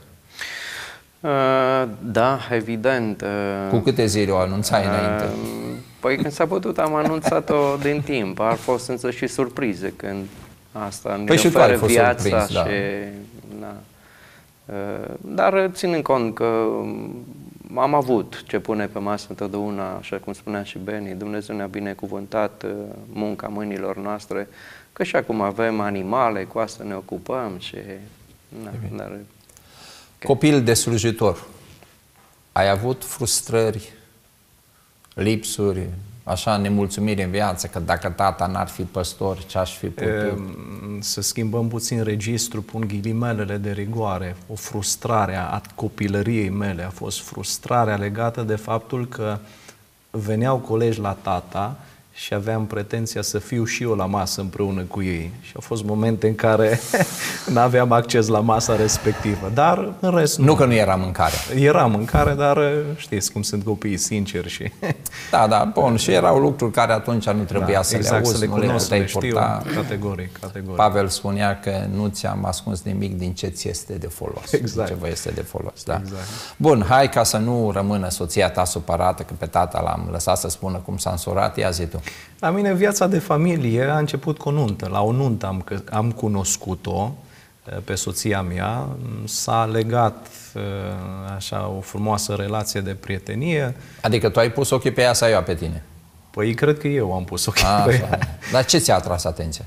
[SPEAKER 2] Uh, da, evident. Uh,
[SPEAKER 1] Cu câte zile o anunțai uh, înainte?
[SPEAKER 2] Păi când s-a putut am anunțat-o din timp. Ar fost însă și surprize când asta ne
[SPEAKER 1] păi
[SPEAKER 2] oferă viața
[SPEAKER 1] surprins,
[SPEAKER 2] și...
[SPEAKER 1] Da.
[SPEAKER 2] Da. Uh, dar ținând cont că am avut ce pune pe masă întotdeauna, așa cum spunea și Beni, Dumnezeu ne-a binecuvântat uh, munca mâinilor noastre, că și acum avem animale, cu asta ne ocupăm și... Da, dar,
[SPEAKER 1] Copil de slujitor, ai avut frustrări, lipsuri, așa, nemulțumiri în viață, că dacă tata n-ar fi păstor, ce-aș fi putut?
[SPEAKER 3] E, să schimbăm puțin registru, pun ghilimelele de rigoare. O frustrare a copilăriei mele a fost frustrarea legată de faptul că veneau colegi la tata și aveam pretenția să fiu și eu la masă împreună cu ei. Și au fost momente în care n-aveam acces la masa respectivă. Dar în rest nu.
[SPEAKER 1] Nu că nu era mâncare.
[SPEAKER 3] Era mâncare, dar știți cum sunt copiii sinceri și...
[SPEAKER 1] Da, da, bun. Și erau lucruri care atunci nu trebuia
[SPEAKER 3] da,
[SPEAKER 1] să
[SPEAKER 3] exact,
[SPEAKER 1] le auzi,
[SPEAKER 3] să le
[SPEAKER 1] nu
[SPEAKER 3] cunosc,
[SPEAKER 1] le
[SPEAKER 3] le
[SPEAKER 1] puteai
[SPEAKER 3] știu,
[SPEAKER 1] purta.
[SPEAKER 3] categoric, categoric.
[SPEAKER 1] Pavel spunea că nu ți-am ascuns nimic din ce ți este de folos.
[SPEAKER 3] Exact.
[SPEAKER 1] Ce vă este de folos, da.
[SPEAKER 3] Exact.
[SPEAKER 1] Bun, hai ca să nu rămână soția ta supărată, că pe tata l-am lăsat să spună cum s-a însurat, ia zi tu.
[SPEAKER 3] La mine viața de familie a început cu o nuntă. La o nuntă am, am cunoscut-o pe soția mea, s-a legat așa o frumoasă relație de prietenie.
[SPEAKER 1] Adică tu ai pus ochii pe ea sau ea pe tine?
[SPEAKER 3] Păi cred că eu am pus ochii
[SPEAKER 1] A,
[SPEAKER 3] pe
[SPEAKER 1] așa.
[SPEAKER 3] ea.
[SPEAKER 1] Dar ce ți-a atras atenția?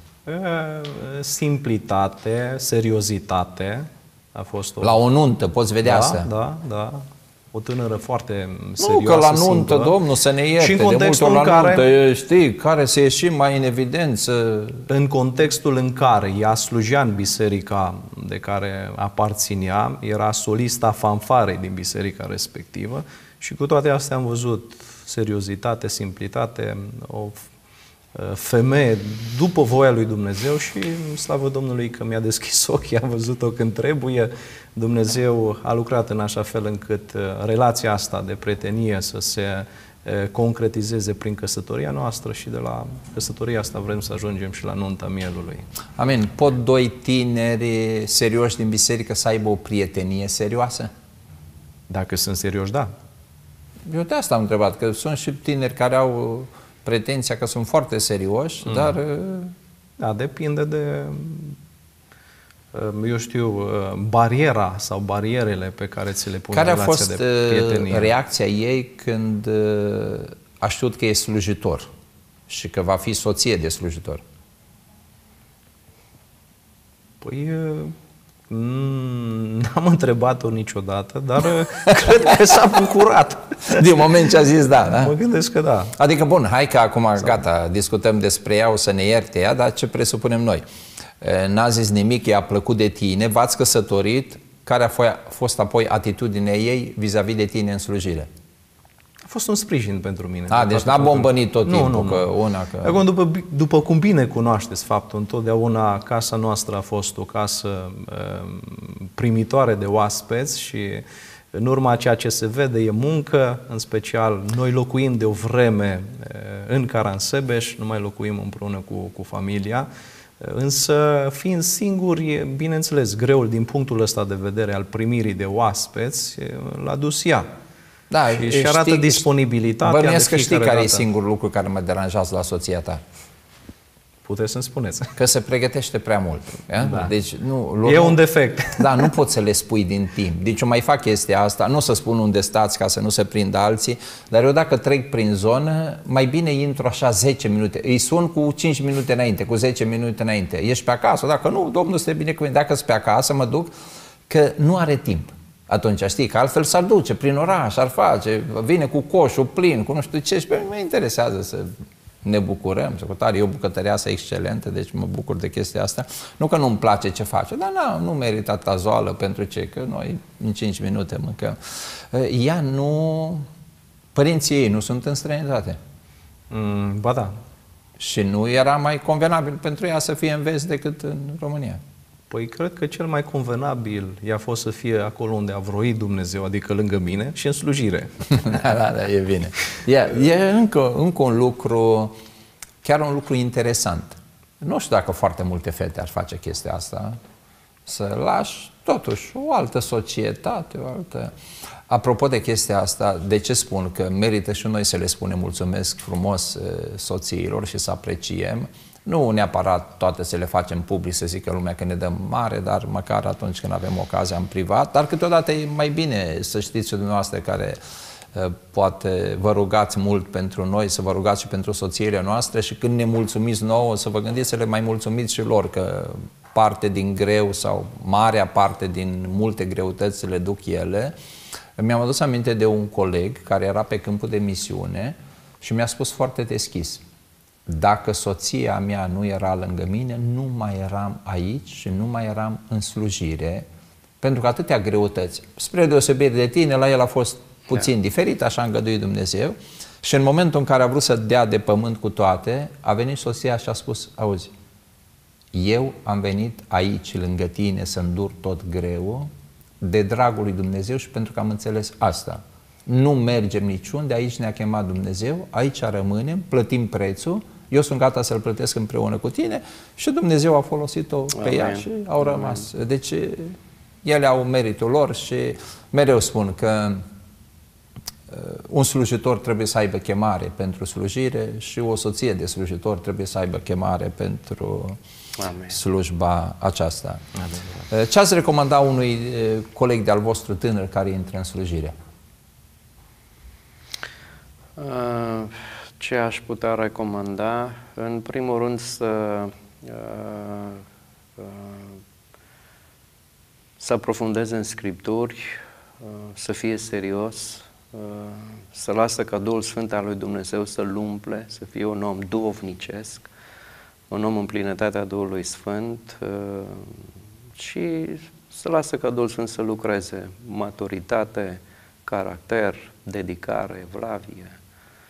[SPEAKER 3] Simplitate, seriozitate. A fost o...
[SPEAKER 1] La o nuntă, poți vedea
[SPEAKER 3] da,
[SPEAKER 1] asta?
[SPEAKER 3] Da, da. O tânără foarte serioasă,
[SPEAKER 1] Nu, că la nuntă,
[SPEAKER 3] simplă.
[SPEAKER 1] Domnul, să ne ierte,
[SPEAKER 3] și în
[SPEAKER 1] de multe
[SPEAKER 3] contextul
[SPEAKER 1] ori la
[SPEAKER 3] în care,
[SPEAKER 1] nuntă, știi, care se ieși mai în evidență.
[SPEAKER 3] În contextul în care ea slujea în biserica de care aparținea, era solista fanfarei din biserica respectivă și cu toate astea am văzut seriozitate, simplitate, o femeie după voia lui Dumnezeu și slavă Domnului că mi-a deschis ochii, am văzut-o când trebuie. Dumnezeu a lucrat în așa fel încât relația asta de prietenie să se concretizeze prin căsătoria noastră și de la căsătoria asta vrem să ajungem și la nunta mielului.
[SPEAKER 1] Amin. Pot doi tineri serioși din biserică să aibă o prietenie serioasă?
[SPEAKER 3] Dacă sunt serioși, da.
[SPEAKER 1] Eu de asta am întrebat, că sunt și tineri care au pretenția că sunt foarte serioși, mm. dar...
[SPEAKER 3] Da, depinde de, eu știu, bariera sau barierele pe care ți le pune
[SPEAKER 1] relația
[SPEAKER 3] de prietenie.
[SPEAKER 1] Care a fost reacția ei când a știut că e slujitor și că va fi soție de slujitor?
[SPEAKER 3] Păi... N-am întrebat-o niciodată, dar cred că s-a bucurat.
[SPEAKER 1] Din moment ce a zis da, da?
[SPEAKER 3] Mă gândesc că da.
[SPEAKER 1] Adică, bun, hai că acum, sau... gata, discutăm despre ea, o să ne ierte ea, dar ce presupunem noi? N-a zis nimic, i-a plăcut de tine, v-ați căsătorit, care a fost apoi atitudinea ei vis-a-vis de tine în slujire?
[SPEAKER 3] A fost un sprijin pentru mine.
[SPEAKER 1] A, deci n-a bombănit tot timpul,
[SPEAKER 3] nu, nu,
[SPEAKER 1] că
[SPEAKER 3] nu.
[SPEAKER 1] una... Că...
[SPEAKER 3] Acum, după, după cum bine cunoașteți faptul, întotdeauna casa noastră a fost o casă uh, primitoare de oaspeți și în urma ceea ce se vede e muncă, în special noi locuim de o vreme uh, în Caransebeș, nu mai locuim împreună cu, cu familia, uh, însă fiind singuri, bineînțeles, greul din punctul ăsta de vedere al primirii de oaspeți uh, l-a dus ea.
[SPEAKER 1] Da,
[SPEAKER 3] și își arată știi, disponibilitatea.
[SPEAKER 1] Bănuiesc că știi care
[SPEAKER 3] dată.
[SPEAKER 1] e singurul lucru care mă deranjează la soția ta.
[SPEAKER 3] Puteți să-mi spuneți.
[SPEAKER 1] Că se pregătește prea mult.
[SPEAKER 3] Da.
[SPEAKER 1] Deci, nu,
[SPEAKER 3] e
[SPEAKER 1] nu,
[SPEAKER 3] un defect.
[SPEAKER 1] Da, nu poți să le spui din timp. Deci eu mai fac chestia asta, nu să spun unde stați ca să nu se prindă alții, dar eu dacă trec prin zonă, mai bine intru așa zece minute. Îi sun cu cinci minute înainte, cu zece minute înainte. Ești pe acasă? Dacă nu, Domnul să te binecuvânt. Dacă sunt pe acasă, mă duc, că nu are timp. Atunci știi că altfel s-ar duce prin oraș, ar face, vine cu coșul plin, cu nu știu ce, și pe mine mă interesează să ne bucurăm, să tare, e o bucătăreasă excelentă, deci mă bucur de chestia asta. Nu că nu-mi place ce face, dar na, nu merită atâta zoală pentru ce, că noi în cinci minute mâncăm. Ea nu, părinții ei nu sunt în străinătate.
[SPEAKER 3] Mm, ba da.
[SPEAKER 1] Și nu era mai convenabil pentru ea să fie în vest decât în România.
[SPEAKER 3] Păi cred că cel mai convenabil i-a fost să fie acolo unde a vroit Dumnezeu, adică lângă mine și în slujire.
[SPEAKER 1] Da, da, da, e bine. E, e încă, încă un lucru, chiar un lucru interesant. Nu știu dacă foarte multe fete ar face chestia asta, să lași totuși o altă societate, o altă... Apropo de chestia asta, de ce spun că merită și noi să le spunem mulțumesc frumos soțiilor și să apreciem? Nu neapărat toate să le facem public, să zică lumea că ne dăm mare, dar măcar atunci când avem ocazia în privat, dar câteodată e mai bine să știți și dumneavoastră care poate vă rugați mult pentru noi, să vă rugați și pentru soțiile noastre și când ne mulțumiți nouă, să vă gândiți să le mai mulțumiți și lor, că parte din greu sau marea parte din multe greutăți le duc ele. Mi-am adus aminte de un coleg care era pe câmpul de misiune și mi-a spus foarte deschis: dacă soția mea nu era lângă mine, nu mai eram aici și nu mai eram în slujire, pentru că atâtea greutăți. Spre deosebire de tine, la el a fost puțin diferit, așa a îngăduit Dumnezeu, și în momentul în care a vrut să dea de pământ cu toate, a venit soția și a spus: auzi, eu am venit aici lângă tine să îndur tot greu de dragul lui Dumnezeu și pentru că am înțeles asta. Nu mergem niciunde, aici ne-a chemat Dumnezeu, aici rămânem, plătim prețul, eu sunt gata să-l plătesc împreună cu tine și Dumnezeu a folosit-o pe Amen. ea și au rămas. Amen. Deci ele au meritul lor și mereu spun că un slujitor trebuie să aibă chemare pentru slujire și o soție de slujitor trebuie să aibă chemare pentru Amen. slujba aceasta. Amen. Ce ați recomanda unui coleg de-al vostru tânăr care intră în slujire?
[SPEAKER 2] Ce aș putea recomanda? În primul rând să să aprofundeze în Scripturi, să fie serios, să lasă ca Duhul Sfânt al lui Dumnezeu să-l umple, să fie un om duhovnicesc, un om în plinătatea Duhului Sfânt și să lasă ca Duhul Sfânt să lucreze maturitate, caracter, dedicare, evlavie.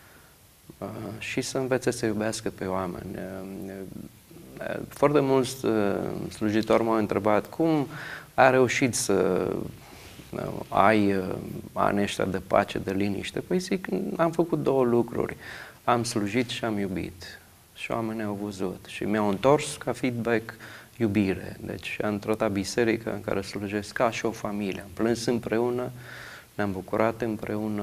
[SPEAKER 2] și să învețe să iubească pe oameni. Foarte mulți slujitori m-au întrebat cum ai reușit să ai anii ăștia de pace, de liniște. Păi zic, am făcut două lucruri. Am slujit și am iubit. Și oamenii au văzut. Și mi-au întors ca feedback iubire. Deci am trătat biserica în care slujesc ca și o familie. Am plâns împreună, ne-am bucurat împreună,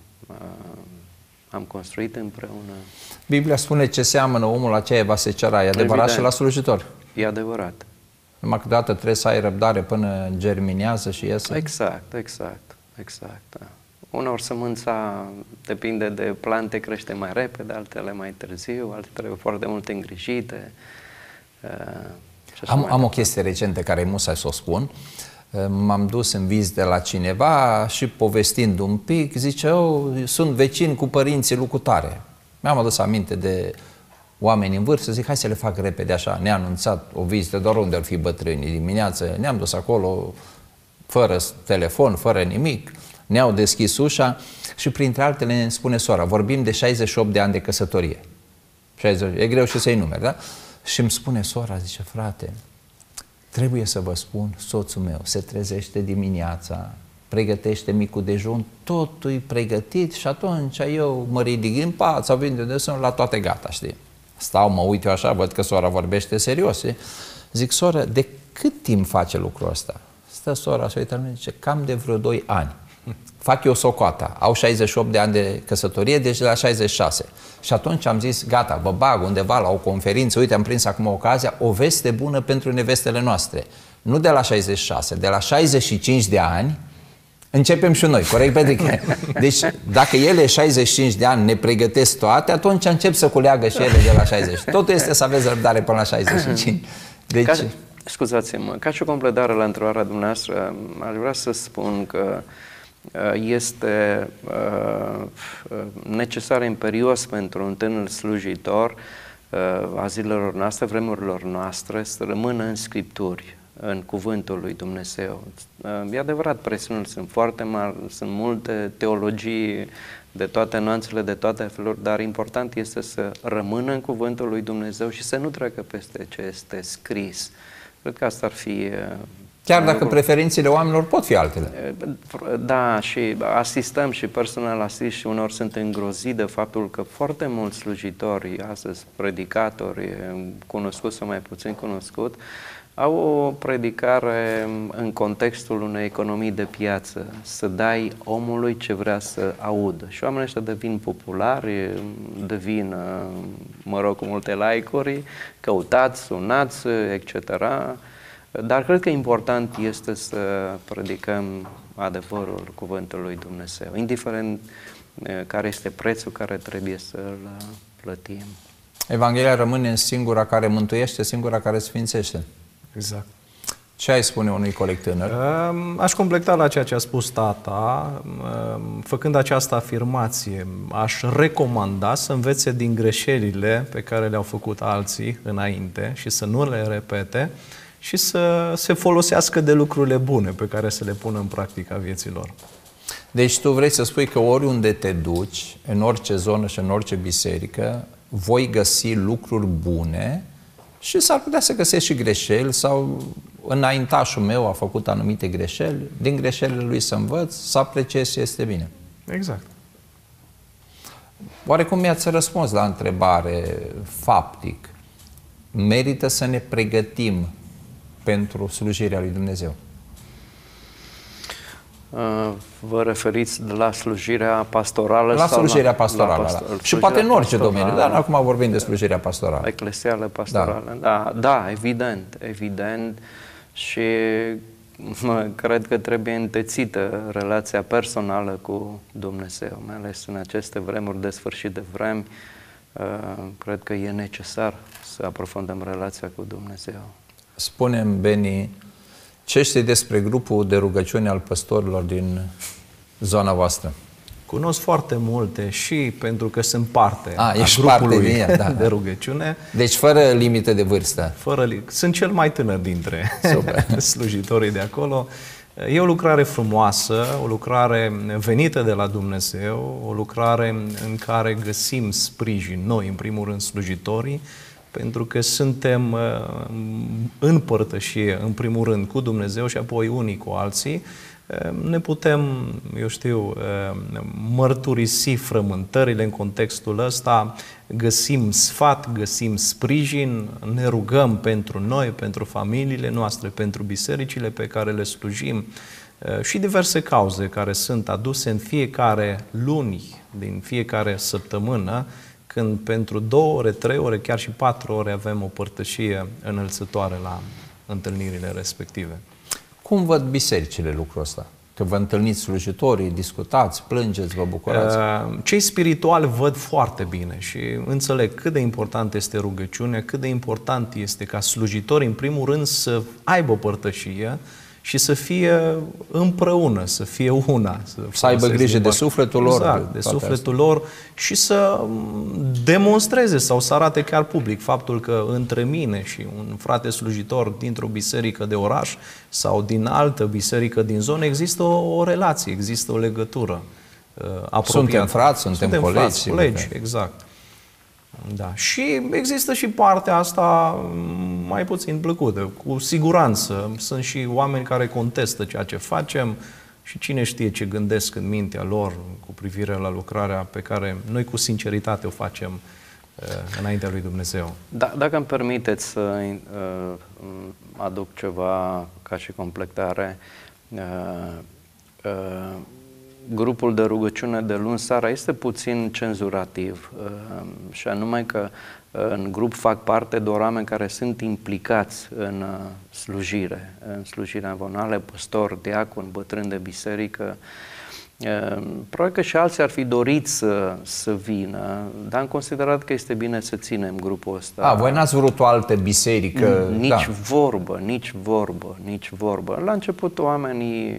[SPEAKER 2] am construit împreună.
[SPEAKER 1] Biblia spune ce seamănă omul, aceea va secera. E adevărat. Evident. Și la slujitor.
[SPEAKER 2] E adevărat.
[SPEAKER 1] Numai câteodată trebuie să ai răbdare până germinează și iese.
[SPEAKER 2] Exact, exact, exact. Da. Uneori sămânța, depinde de plante, crește mai repede, altele mai târziu, altele trebuie foarte mult îngrijite.
[SPEAKER 1] Am, am o chestie recentă care musai să o spun. M-am dus în vizită la cineva și povestind un pic, zice, oh, sunt vecin cu părinții lucutare. Mi-am adus aminte de oameni în vârstă, zic, hai să le fac repede așa, neanunțat, o vizită, doar unde ar fi bătrânii dimineață, ne-am dus acolo, fără telefon, fără nimic, ne-au deschis ușa și printre altele ne spune sora, vorbim de șaizeci și opt de ani de căsătorie. șaizeci, e greu și să-i numeri, da? Și îmi spune sora, zice, frate, trebuie să vă spun, soțul meu se trezește dimineața, pregătește micul dejun, totul e pregătit și atunci eu mă ridic în pat sau vin de unde sunt, la toate gata, știi? Stau, mă uit eu așa, văd că sora vorbește serios. E? Zic, soră, de cât timp face lucrul ăsta? Stă sora, se uită, zice, cam de vreo doi ani. Fac eu socoata, au șaizeci și opt de ani de căsătorie, deci de la șaizeci și șase. Și atunci am zis, gata, vă bag undeva la o conferință, uite, am prins acum ocazia, o veste bună pentru nevestele noastre. Nu de la șaizeci și șase, de la șaizeci și cinci de ani, începem și noi, corect, Petrică? Deci, dacă ele șaizeci și cinci de ani ne pregătesc toate, atunci încep să culeagă și ele de la șaizeci. Totul este să aveți răbdare până la șaizeci și cinci. Deci...
[SPEAKER 2] Ca, scuzați-mă, ca și o completare la întrebarea dumneavoastră, aș vrea să spun că este necesar, imperios pentru un tânăr slujitor a zilelor noastre, vremurilor noastre, să rămână în Scripturi, în cuvântul lui Dumnezeu. E adevărat, presiunile sunt foarte mari, sunt multe teologii de toate nuanțele, de toate feluri, dar important este să rămână în cuvântul lui Dumnezeu și să nu treacă peste ce este scris. Cred că asta ar fi...
[SPEAKER 1] Chiar dacă preferințele oamenilor pot fi altele.
[SPEAKER 2] Da, și asistăm și personal asist și unor sunt îngrozit de faptul că foarte mulți slujitori, astăzi predicatori, cunoscuți sau mai puțin cunoscut, au o predicare în contextul unei economii de piață, să dai omului ce vrea să audă. Și oamenii ăștia devin populari, devin, mă rog, cu multe like-uri, căutați, sunați, et cetera. Dar cred că important este să predicăm adevărul cuvântului lui Dumnezeu, indiferent care este prețul care trebuie să-l plătim.
[SPEAKER 1] Evanghelia rămâne singura care mântuiește, singura care sfințește.
[SPEAKER 3] Exact.
[SPEAKER 1] Ce ai spune unui coleg tânăr?
[SPEAKER 3] Aș completa la ceea ce a spus tata, făcând această afirmație. Aș recomanda să învețe din greșelile pe care le-au făcut alții înainte și să nu le repete și să se folosească de lucrurile bune pe care să le pună în practica vieților.
[SPEAKER 1] Deci tu vrei să spui că oriunde te duci, în orice zonă și în orice biserică, voi găsi lucruri bune și s-ar putea să găsești și greșeli sau înaintașul meu a făcut anumite greșeli, din greșelile lui să învăț, să apreciez și este bine.
[SPEAKER 3] Exact.
[SPEAKER 1] Oarecum mi-ați răspuns la întrebare faptic. Merită să ne pregătim pentru slujirea lui Dumnezeu?
[SPEAKER 2] Vă referiți de la slujirea pastorală?
[SPEAKER 1] La
[SPEAKER 2] sau
[SPEAKER 1] slujirea pastorală, la pastor, da. Și poate în orice
[SPEAKER 2] pastorală,
[SPEAKER 1] domeniu, dar acum vorbim de slujirea pastorală.
[SPEAKER 2] Eclesială pastorală, da, da, da, evident, evident. Și mă, cred că trebuie întețită relația personală cu Dumnezeu, mai ales în aceste vremuri de sfârșit de vremi. Cred că e necesar să aprofundăm relația cu Dumnezeu.
[SPEAKER 1] Spune-mi, Beni, ce știi despre grupul de rugăciune al păstorilor din zona voastră?
[SPEAKER 3] Cunosc foarte multe și pentru că sunt parte
[SPEAKER 1] a,
[SPEAKER 3] a grupului
[SPEAKER 1] parte din ea, da,
[SPEAKER 3] de rugăciune.
[SPEAKER 1] Deci fără limite de vârstă.
[SPEAKER 3] Fără li- Sunt cel mai tânăr dintre slujitorii de acolo. E o lucrare frumoasă, o lucrare venită de la Dumnezeu, o lucrare în care găsim sprijin noi, în primul rând slujitorii, pentru că suntem în părtășie, în primul rând, cu Dumnezeu și apoi unii cu alții. Ne putem, eu știu, mărturisi frământările în contextul ăsta, găsim sfat, găsim sprijin, ne rugăm pentru noi, pentru familiile noastre, pentru bisericile pe care le slujim și diverse cauze care sunt aduse în fiecare luni, din fiecare săptămână, când pentru două ore, trei ore, chiar și patru ore avem o părtășie înălțătoare la întâlnirile respective.
[SPEAKER 1] Cum văd bisericile lucrul ăsta? Că vă întâlniți slujitorii, discutați, plângeți, vă bucurați?
[SPEAKER 3] Cei spirituali văd foarte bine și înțeleg cât de important este rugăciunea, cât de important este ca slujitorii, în primul rând, să aibă părtășie și să fie împreună, să fie una. Să,
[SPEAKER 1] să aibă grijă de sufletul lor.
[SPEAKER 3] Exact, de sufletul lor și să demonstreze sau să arate chiar public faptul că între mine și un frate slujitor dintr-o biserică de oraș sau din altă biserică din zonă există o, o relație, există o legătură uh, apropiată.
[SPEAKER 1] Suntem frați, suntem,
[SPEAKER 3] suntem
[SPEAKER 1] colegi.
[SPEAKER 3] Frați, colegi, exact. Da. Și există și partea asta mai puțin plăcută. Cu siguranță sunt și oameni care contestă ceea ce facem și cine știe ce gândesc în mintea lor cu privire la lucrarea pe care noi cu sinceritate o facem uh, înaintea lui Dumnezeu.
[SPEAKER 2] Da, dacă îmi permiteți să uh, aduc ceva ca și completare, uh, uh, grupul de rugăciune de luni seara este puțin cenzurativ și anume că în grup fac parte doar oameni care sunt implicați în slujire, în slujirea vonală, păstori, diaconi, bătrâni de biserică. Probabil că și alții ar fi dorit să, să vină, dar am considerat că este bine să ținem grupul ăsta.
[SPEAKER 1] A, voi n-ați vrut o altă biserică?
[SPEAKER 2] Nici
[SPEAKER 1] da.
[SPEAKER 2] vorbă, nici vorbă, nici vorbă. La început oamenii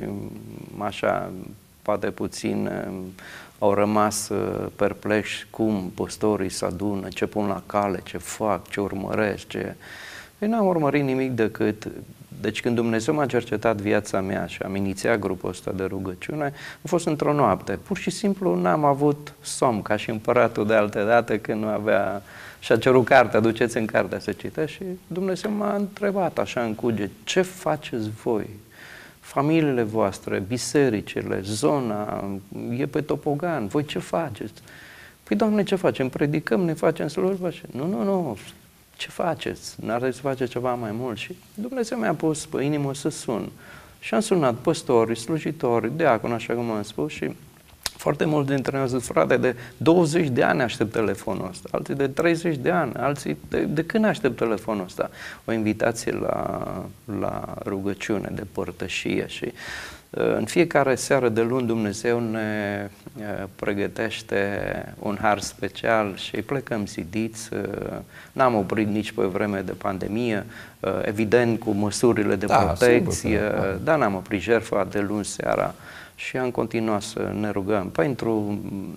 [SPEAKER 2] așa poate puțin au rămas perplexi cum păstorii se adună, ce pun la cale, ce fac, ce urmăresc, ce... Eu n-am urmărit nimic decât... Deci când Dumnezeu m-a cercetat viața mea și am inițiat grupul ăsta de rugăciune, am fost într-o noapte. Pur și simplu n-am avut somn, ca și împăratul de altă dată când nu avea... Și-a cerut cartea, duceți în cartea să citești și Dumnezeu m-a întrebat așa în cuget, ce faceți voi? Familiile voastre, bisericile, zona, e pe topogan, voi ce faceți? Păi, Doamne, ce facem? Predicăm, ne facem slujbă? Nu, nu, nu, ce faceți? N-ar trebui să faceți ceva mai mult? Și Dumnezeu mi-a pus pe inimă să sun. Și am sunat păstori, slujitori, diaconi, așa cum am spus, și foarte mulți dintre noi au zis, frate, de douăzeci de ani aștept telefonul ăsta, alții de treizeci de ani, alții de, de când aștept telefonul ăsta? O invitație la, la rugăciune, de părtășie și în fiecare seară de luni Dumnezeu ne pregătește un har special și plecăm zidiți, n-am oprit nici pe vreme de pandemie, evident cu măsurile de da, protecție, da. Dar n-am oprit jertfa de luni seara. Și am continuat să ne rugăm. Pentru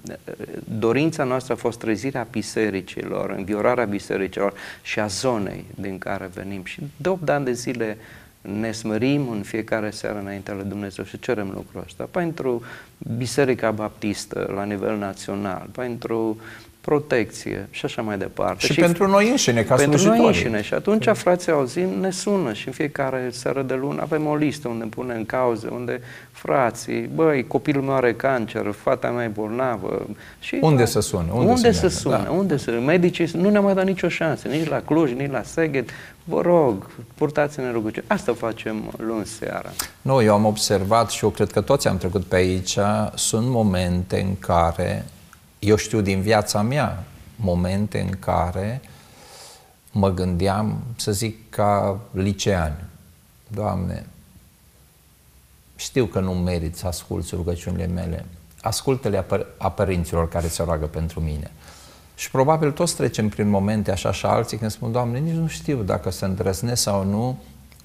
[SPEAKER 2] dorința noastră a fost trezirea bisericilor, înviorarea bisericilor și a zonei din care venim. Și de opt ani de zile ne smerim în fiecare seară înaintea lui Dumnezeu și cerem lucrul ăsta. Pentru Biserica Baptistă la nivel național, pentru protecție și așa mai departe.
[SPEAKER 1] Și, și pentru noi înșine, ca
[SPEAKER 2] pentru
[SPEAKER 1] slujitori.
[SPEAKER 2] Noi înșine. Și atunci frații auzim, ne sună și în fiecare seară de lună avem o listă unde pune în cauză, unde frații, băi, copilul meu are cancer, fata mea e bolnavă. Și
[SPEAKER 1] unde să sună?
[SPEAKER 2] Unde, unde să
[SPEAKER 1] sună?
[SPEAKER 2] sună? Da. Unde să... Medicii nu ne-au mai dat nicio șansă, nici la Cluj, nici la Seged. Vă rog, purtați-ne rugăciune. Asta facem luni seara.
[SPEAKER 1] Nu, eu am observat și eu cred că toți am trecut pe aici, sunt momente în care eu știu din viața mea, momente în care mă gândeam, să zic, ca licean. Doamne, știu că nu merit să asculți rugăciunile mele, ascultă-le a, a părinților care se roagă pentru mine. Și probabil toți trecem prin momente așa și alții când spun, Doamne, nici nu știu dacă se îndrăznesc sau nu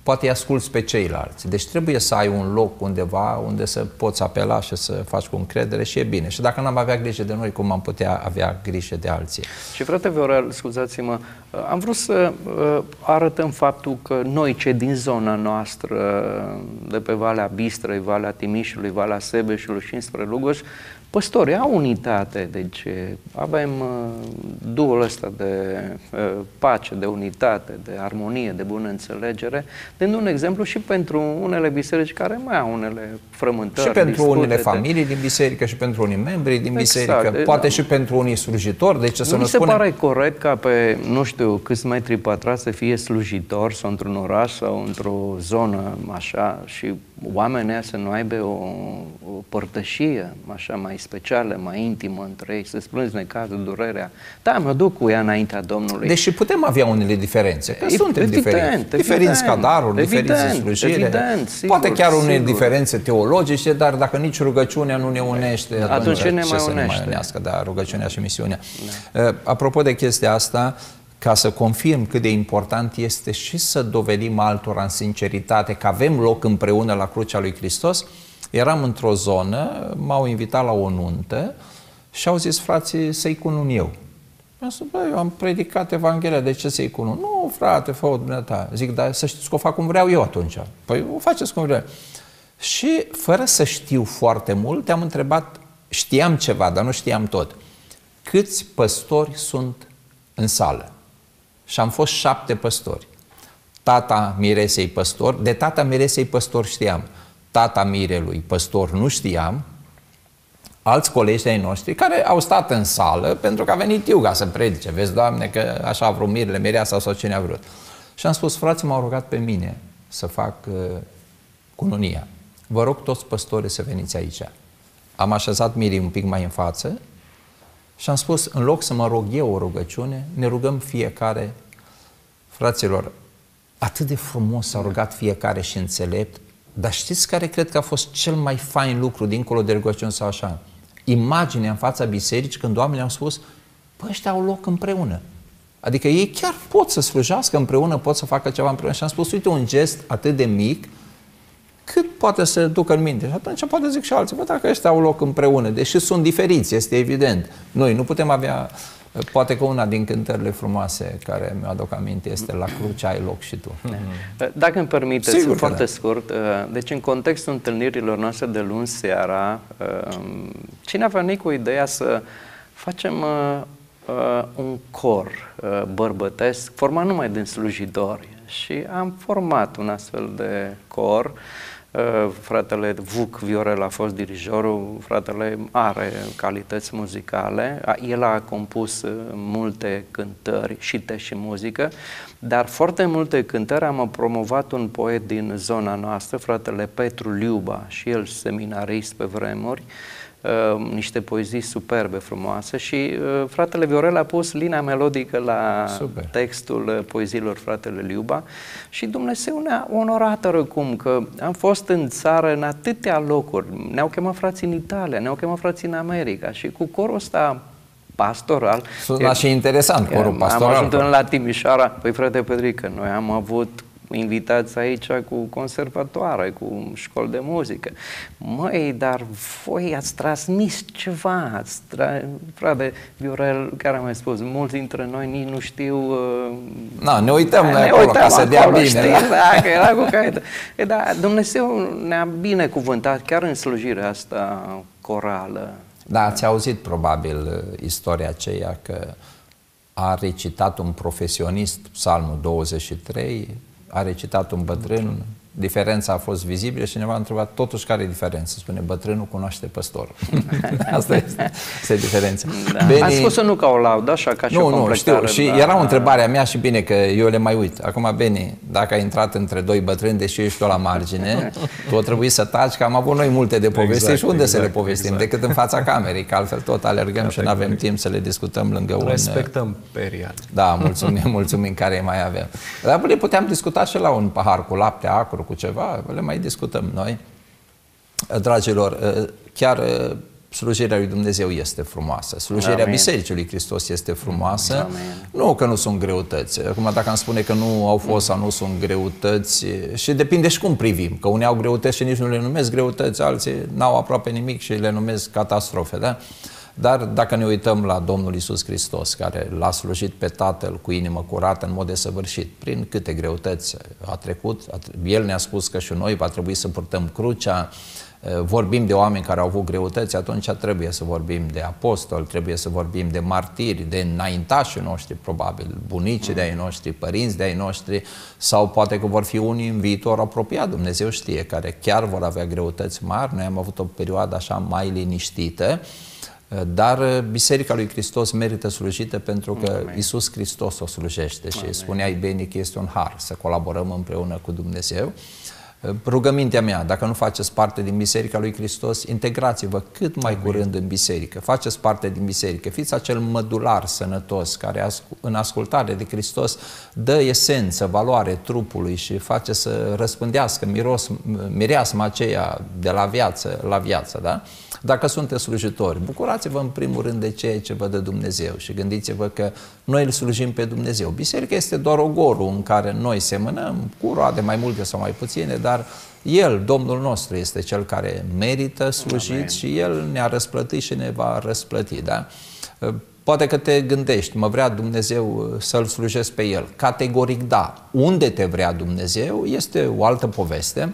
[SPEAKER 1] poate îi asculți pe ceilalți. Deci trebuie să ai un loc undeva unde să poți apela și să faci cu încredere și e bine. Și dacă n-am avea grijă de noi, cum am putea avea grijă de alții?
[SPEAKER 2] Și frate Viorel, scuzați-mă, am vrut să arătăm faptul că noi, cei din zona noastră, de pe Valea Bistrăi, Valea Timișului, Valea Sebeșului și înspre Lugoj, păstorii au unitate, deci avem uh, duul ăsta de uh, pace, de unitate, de armonie, de bună înțelegere, dând un exemplu și pentru unele biserici care mai au unele frământări.
[SPEAKER 1] Și pentru
[SPEAKER 2] dispute,
[SPEAKER 1] unele
[SPEAKER 2] de...
[SPEAKER 1] familii din biserică și pentru unii membri din
[SPEAKER 2] exact.
[SPEAKER 1] biserică, poate da. și pentru unii slujitori. Deci să
[SPEAKER 2] nu
[SPEAKER 1] nu
[SPEAKER 2] mi se
[SPEAKER 1] spunem...
[SPEAKER 2] pare corect ca pe, nu știu, câți metri pătrați să fie slujitor sau într-un oraș sau într-o zonă așa și oamenii să nu aibă o, o părtășie așa mai specială, mai intimă între ei, să-ți plângi necazul, durerea. Da, mă duc cu ea înaintea Domnului.
[SPEAKER 1] Deși putem avea unele diferențe, că
[SPEAKER 2] E,
[SPEAKER 1] suntem
[SPEAKER 2] evident,
[SPEAKER 1] diferenți.
[SPEAKER 2] Evident,
[SPEAKER 1] diferiți ca daruri,
[SPEAKER 2] evident,
[SPEAKER 1] diferiți în slujire.
[SPEAKER 2] Evident, sigur,
[SPEAKER 1] poate chiar unele
[SPEAKER 2] sigur.
[SPEAKER 1] diferențe teologice, dar dacă nici rugăciunea nu ne unește, atunci,
[SPEAKER 2] atunci ce ne
[SPEAKER 1] ce
[SPEAKER 2] mai
[SPEAKER 1] să
[SPEAKER 2] unește?
[SPEAKER 1] ne mai unească, da, rugăciunea și misiunea. Da. Apropo de chestia asta, ca să confirm cât de important este și să dovedim altora în sinceritate că avem loc împreună la crucea lui Hristos, eram într-o zonă, m-au invitat la o nuntă și au zis frații să-i cunun eu. Eu, zis, bă, eu am predicat Evanghelia, de ce să-i cunun? Nu, frate, fă-o dumneata. Zic, dar să știți că o fac cum vreau eu atunci. Păi o faceți cum vreau. Și fără să știu foarte mult, te-am întrebat, știam ceva, dar nu știam tot. Câți păstori sunt în sală? Și am fost șapte păstori. Tata Miresei păstor, de tata Miresei păstor știam. Tata Mirelui păstor nu știam, alți colegi ai noștri care au stat în sală pentru că a venit Iuga să predice. Vezi, Doamne, că așa a vrut Mirele, Mireasa sau cine a vrut. Și am spus, frații m-au rugat pe mine să fac uh, cununia. Vă rog toți păstorii să veniți aici. Am așezat Mirii un pic mai în față și am spus, în loc să mă rog eu o rugăciune, ne rugăm fiecare. Fraților, atât de frumos s-a rugat fiecare și înțelept. Dar știți care cred că a fost cel mai fain lucru, dincolo de rugăciune sau așa? Imaginea în fața bisericii când oamenii au spus, păi ăștia au loc împreună. Adică ei chiar pot să slujească împreună, pot să facă ceva împreună. Și am spus, uite, un gest atât de mic, cât poate să ducă în minte. Și atunci poate zic și alții, bă, dacă ăștia au loc împreună, deși sunt diferiți, este evident. Noi nu putem avea... Poate că una din cântările frumoase care mi-aduc aminte este La cruce ai loc și tu.
[SPEAKER 2] Dacă îmi permiteți,
[SPEAKER 1] Sigur
[SPEAKER 2] foarte
[SPEAKER 1] da.
[SPEAKER 2] scurt, deci în contextul întâlnirilor noastre de luni seara, cine a venit cu ideea să facem un cor bărbătesc format numai din slujitori și am format un astfel de cor. Fratele Vuc Viorel a fost dirijorul, fratele are calități muzicale, el a compus multe cântări și text și muzică, dar foarte multe cântări am promovat un poet din zona noastră, fratele Petru Liuba, și el seminarist pe vremuri, Uh, niște poezii superbe, frumoase și uh, fratele Viorel a pus linia melodică la Super. textul uh, poeziilor fratele Liuba și Dumnezeu ne-a onorat oricum că am fost în țară în atâtea locuri, ne-au chemat frații în Italia, ne-au chemat frații în America și cu corul ăsta pastoral.
[SPEAKER 1] Suna și interesant, corul pastoral.
[SPEAKER 2] Am ajuns la Timișoara, păi frate Petrică, noi am avut invitați aici cu conservatoare, cu școli de muzică. Măi, dar voi ați transmis ceva, ați tra... frate Viorel, care am mai spus, mulți dintre noi nici nu știu... Uh...
[SPEAKER 1] Na, ne uităm
[SPEAKER 2] ne
[SPEAKER 1] noi acolo
[SPEAKER 2] uităm
[SPEAKER 1] ca să dea bine.
[SPEAKER 2] Știi,
[SPEAKER 1] Da?
[SPEAKER 2] da, că era cu caietă. E, da, Dumnezeu ne-a binecuvântat chiar în slujirea asta corală.
[SPEAKER 1] Da, ați auzit probabil istoria aceea că a recitat un profesionist Psalmul douăzeci și trei, a recitat un bătrân, diferența a fost vizibilă și cineva a întrebat, totuși care e diferența? Spune, bătrânul cunoaște păstorul. Asta este, este diferența.
[SPEAKER 2] Da. Beni... Ați spus-o nu ca o laudă, așa, ca și
[SPEAKER 1] nu,
[SPEAKER 2] o completare.
[SPEAKER 1] Nu, știu, și
[SPEAKER 2] da.
[SPEAKER 1] era o întrebare a mea și bine că eu le mai uit. Acum, Beni, dacă ai intrat între doi bătrâni, deși ești tu la margine, tu o trebuie să taci, că am avut noi multe de povesti exact, și unde exact, să le povestim, exact. decât în fața camerei, că altfel tot alergăm și nu avem timp să le discutăm lângă un...
[SPEAKER 3] Respectăm period.
[SPEAKER 1] Da, mulțumim, mulțumim care mai avem. Dar le puteam discuta și la un pahar cu lapte acru, cu ceva, le mai discutăm noi. Dragilor, chiar slujirea lui Dumnezeu este frumoasă, slujirea
[SPEAKER 2] Amin.
[SPEAKER 1] Bisericii lui Hristos este frumoasă.
[SPEAKER 2] Amin.
[SPEAKER 1] Nu că nu sunt greutăți. Acum, dacă am spune că nu au fost sau nu sunt greutăți, și depinde și cum privim, că unii au greutăți și nici nu le numesc greutăți, alții n-au aproape nimic și le numesc catastrofe, da? Dar dacă ne uităm la Domnul Iisus Hristos, care l-a slujit pe Tatăl cu inimă curată în mod desăvârșit, prin câte greutăți a trecut, El ne-a spus că și noi va trebui să purtăm crucea. Vorbim de oameni care au avut greutăți, atunci trebuie să vorbim de apostoli, trebuie să vorbim de martiri, de înaintașii noștri, probabil, bunicii de ai noștri, părinți de ai noștri, sau poate că vor fi unii în viitor apropiat, Dumnezeu știe, care chiar vor avea greutăți mari. Noi am avut o perioadă așa mai liniștită, dar Biserica lui Hristos merită slujită pentru că Amen. Iisus Hristos o slujește și Amen. Spuneai bine că este un har să colaborăm împreună cu Dumnezeu. Rugămintea mea, dacă nu faceți parte din Biserica lui Hristos, integrați-vă cât mai Amin. Curând în biserică. Faceți parte din biserică, fiți acel mădular sănătos care în ascultare de Hristos dă esență, valoare trupului și face să răspândească miros, mireasma aceea de la viață la viață, da? Dacă sunteți slujitori, bucurați-vă în primul rând de ceea ce vă dă Dumnezeu și gândiți-vă că noi îl slujim pe Dumnezeu. Biserica este doar ogorul în care noi semănăm cu roade mai multe sau mai puține, dar El, Domnul nostru, este Cel care merită slujit Amen. Și El ne-a răsplătit și ne va răsplăti, da? Poate că te gândești, mă vrea Dumnezeu să-L slujesc pe El. Categoric da. Unde te vrea Dumnezeu este o altă poveste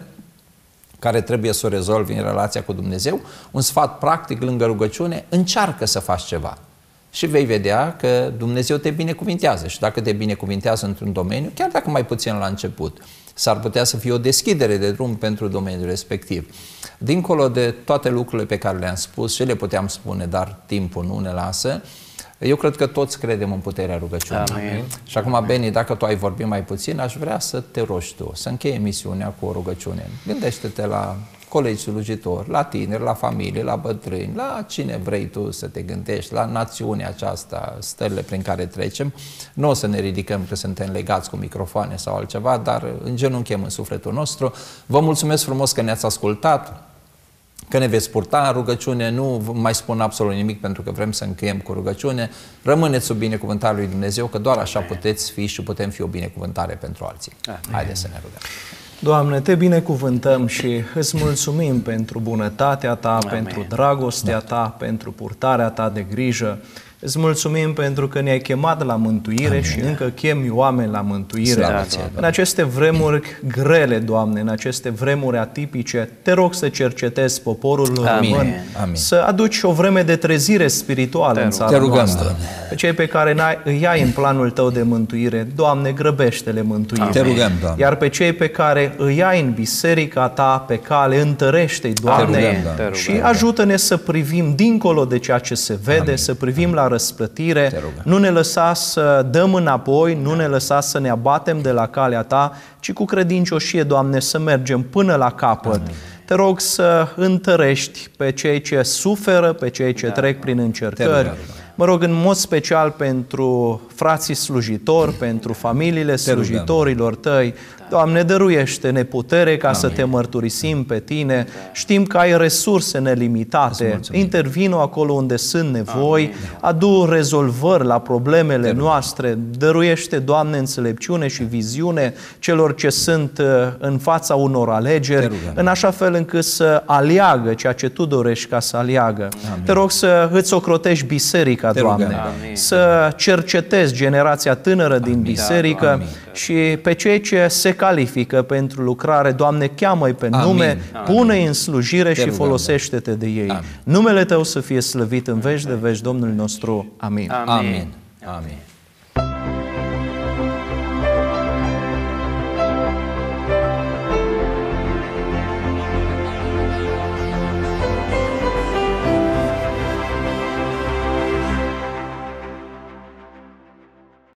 [SPEAKER 1] care trebuie să o rezolvi în relația cu Dumnezeu. Un sfat practic lângă rugăciune: încearcă să faci ceva și vei vedea că Dumnezeu te binecuvintează. Și dacă te binecuvintează într-un domeniu, chiar dacă mai puțin la început, s-ar putea să fie o deschidere de drum pentru domeniul respectiv. Dincolo de toate lucrurile pe care le-am spus și le puteam spune, dar timpul nu ne lasă, eu cred că toți credem în puterea rugăciunii.
[SPEAKER 2] Amin.
[SPEAKER 1] Și acum, Beni, dacă tu ai vorbit mai puțin, aș vrea să te rogi tu, să încheie emisiunea cu o rugăciune. Gândește-te la colegi slujitori, la tineri, la familie, la bătrâni, la cine vrei tu să te gândești, la națiunea aceasta, stările prin care trecem. Nu o să ne ridicăm că suntem legați cu microfoane sau altceva, dar îngenunchem în sufletul nostru. Vă mulțumesc frumos că ne-ați ascultat, că ne veți purta în rugăciune. Nu mai spun absolut nimic pentru că vrem să încheiem cu rugăciune. Rămâneți sub binecuvântarea lui Dumnezeu, că doar așa puteți fi și putem fi o binecuvântare pentru alții. Amin. Haideți să ne rugăm.
[SPEAKER 3] Doamne, te binecuvântăm și îți mulțumim pentru bunătatea Ta,
[SPEAKER 2] Amin.
[SPEAKER 3] Pentru dragostea Ta, pentru purtarea Ta de grijă. Îți mulțumim pentru că ne-ai chemat la mântuire Amin. Și încă chemi oameni la mântuire.
[SPEAKER 1] Slavă,
[SPEAKER 3] în aceste vremuri grele, Doamne, în aceste vremuri atipice, te rog să cercetezi poporul
[SPEAKER 2] Amin.
[SPEAKER 3] român,
[SPEAKER 1] Amin.
[SPEAKER 3] să aduci o vreme de trezire spirituală în țara
[SPEAKER 1] te rugăm,
[SPEAKER 3] noastră.
[SPEAKER 1] Doamne.
[SPEAKER 3] Pe cei pe care îi ai în planul Tău de mântuire, Doamne, grăbește-le mântuire.
[SPEAKER 1] Te rugăm, Doamne.
[SPEAKER 3] Iar pe cei pe care îi ai în biserica Ta pe cale, întărește-i, Doamne,
[SPEAKER 1] Te rugăm, Doamne.
[SPEAKER 3] și ajută-ne să privim dincolo de ceea ce se vede, Amin. Să privim Amin. La răsplătire. Nu ne lăsa să dăm înapoi, nu ne lăsa să ne abatem de la calea Ta, ci cu credincioșie, Doamne, să mergem până la capăt. Amin. Te rog să întărești pe cei ce suferă, pe cei ce da. Trec prin încercări. Mă rog în mod special pentru frații slujitori, pentru familiile slujitorilor Tăi. Doamne, dăruiește-ne putere ca Amin. Să Te mărturisim pe Tine. Știm că ai resurse nelimitate. Intervino acolo unde sunt nevoi. Amin. Adu rezolvări la problemele noastre. Dăruiește, Doamne, înțelepciune și viziune celor ce sunt în fața unor alegeri, în așa fel încât să aleagă ceea ce Tu dorești ca să aleagă. Amin. Te rog să îți ocrotești biserica, Doamne, Amin. Să cercetezi generația tânără din Amin. Biserică Amin. Și pe cei ce se califică pentru lucrare, Doamne, cheamă-i pe Amin. Nume, pune-i în slujire Te și folosește-te de ei. Amin. Numele Tău să fie slăvit în veci de veci, Domnul nostru. Amin.
[SPEAKER 2] Amin.
[SPEAKER 1] Amin. Amin.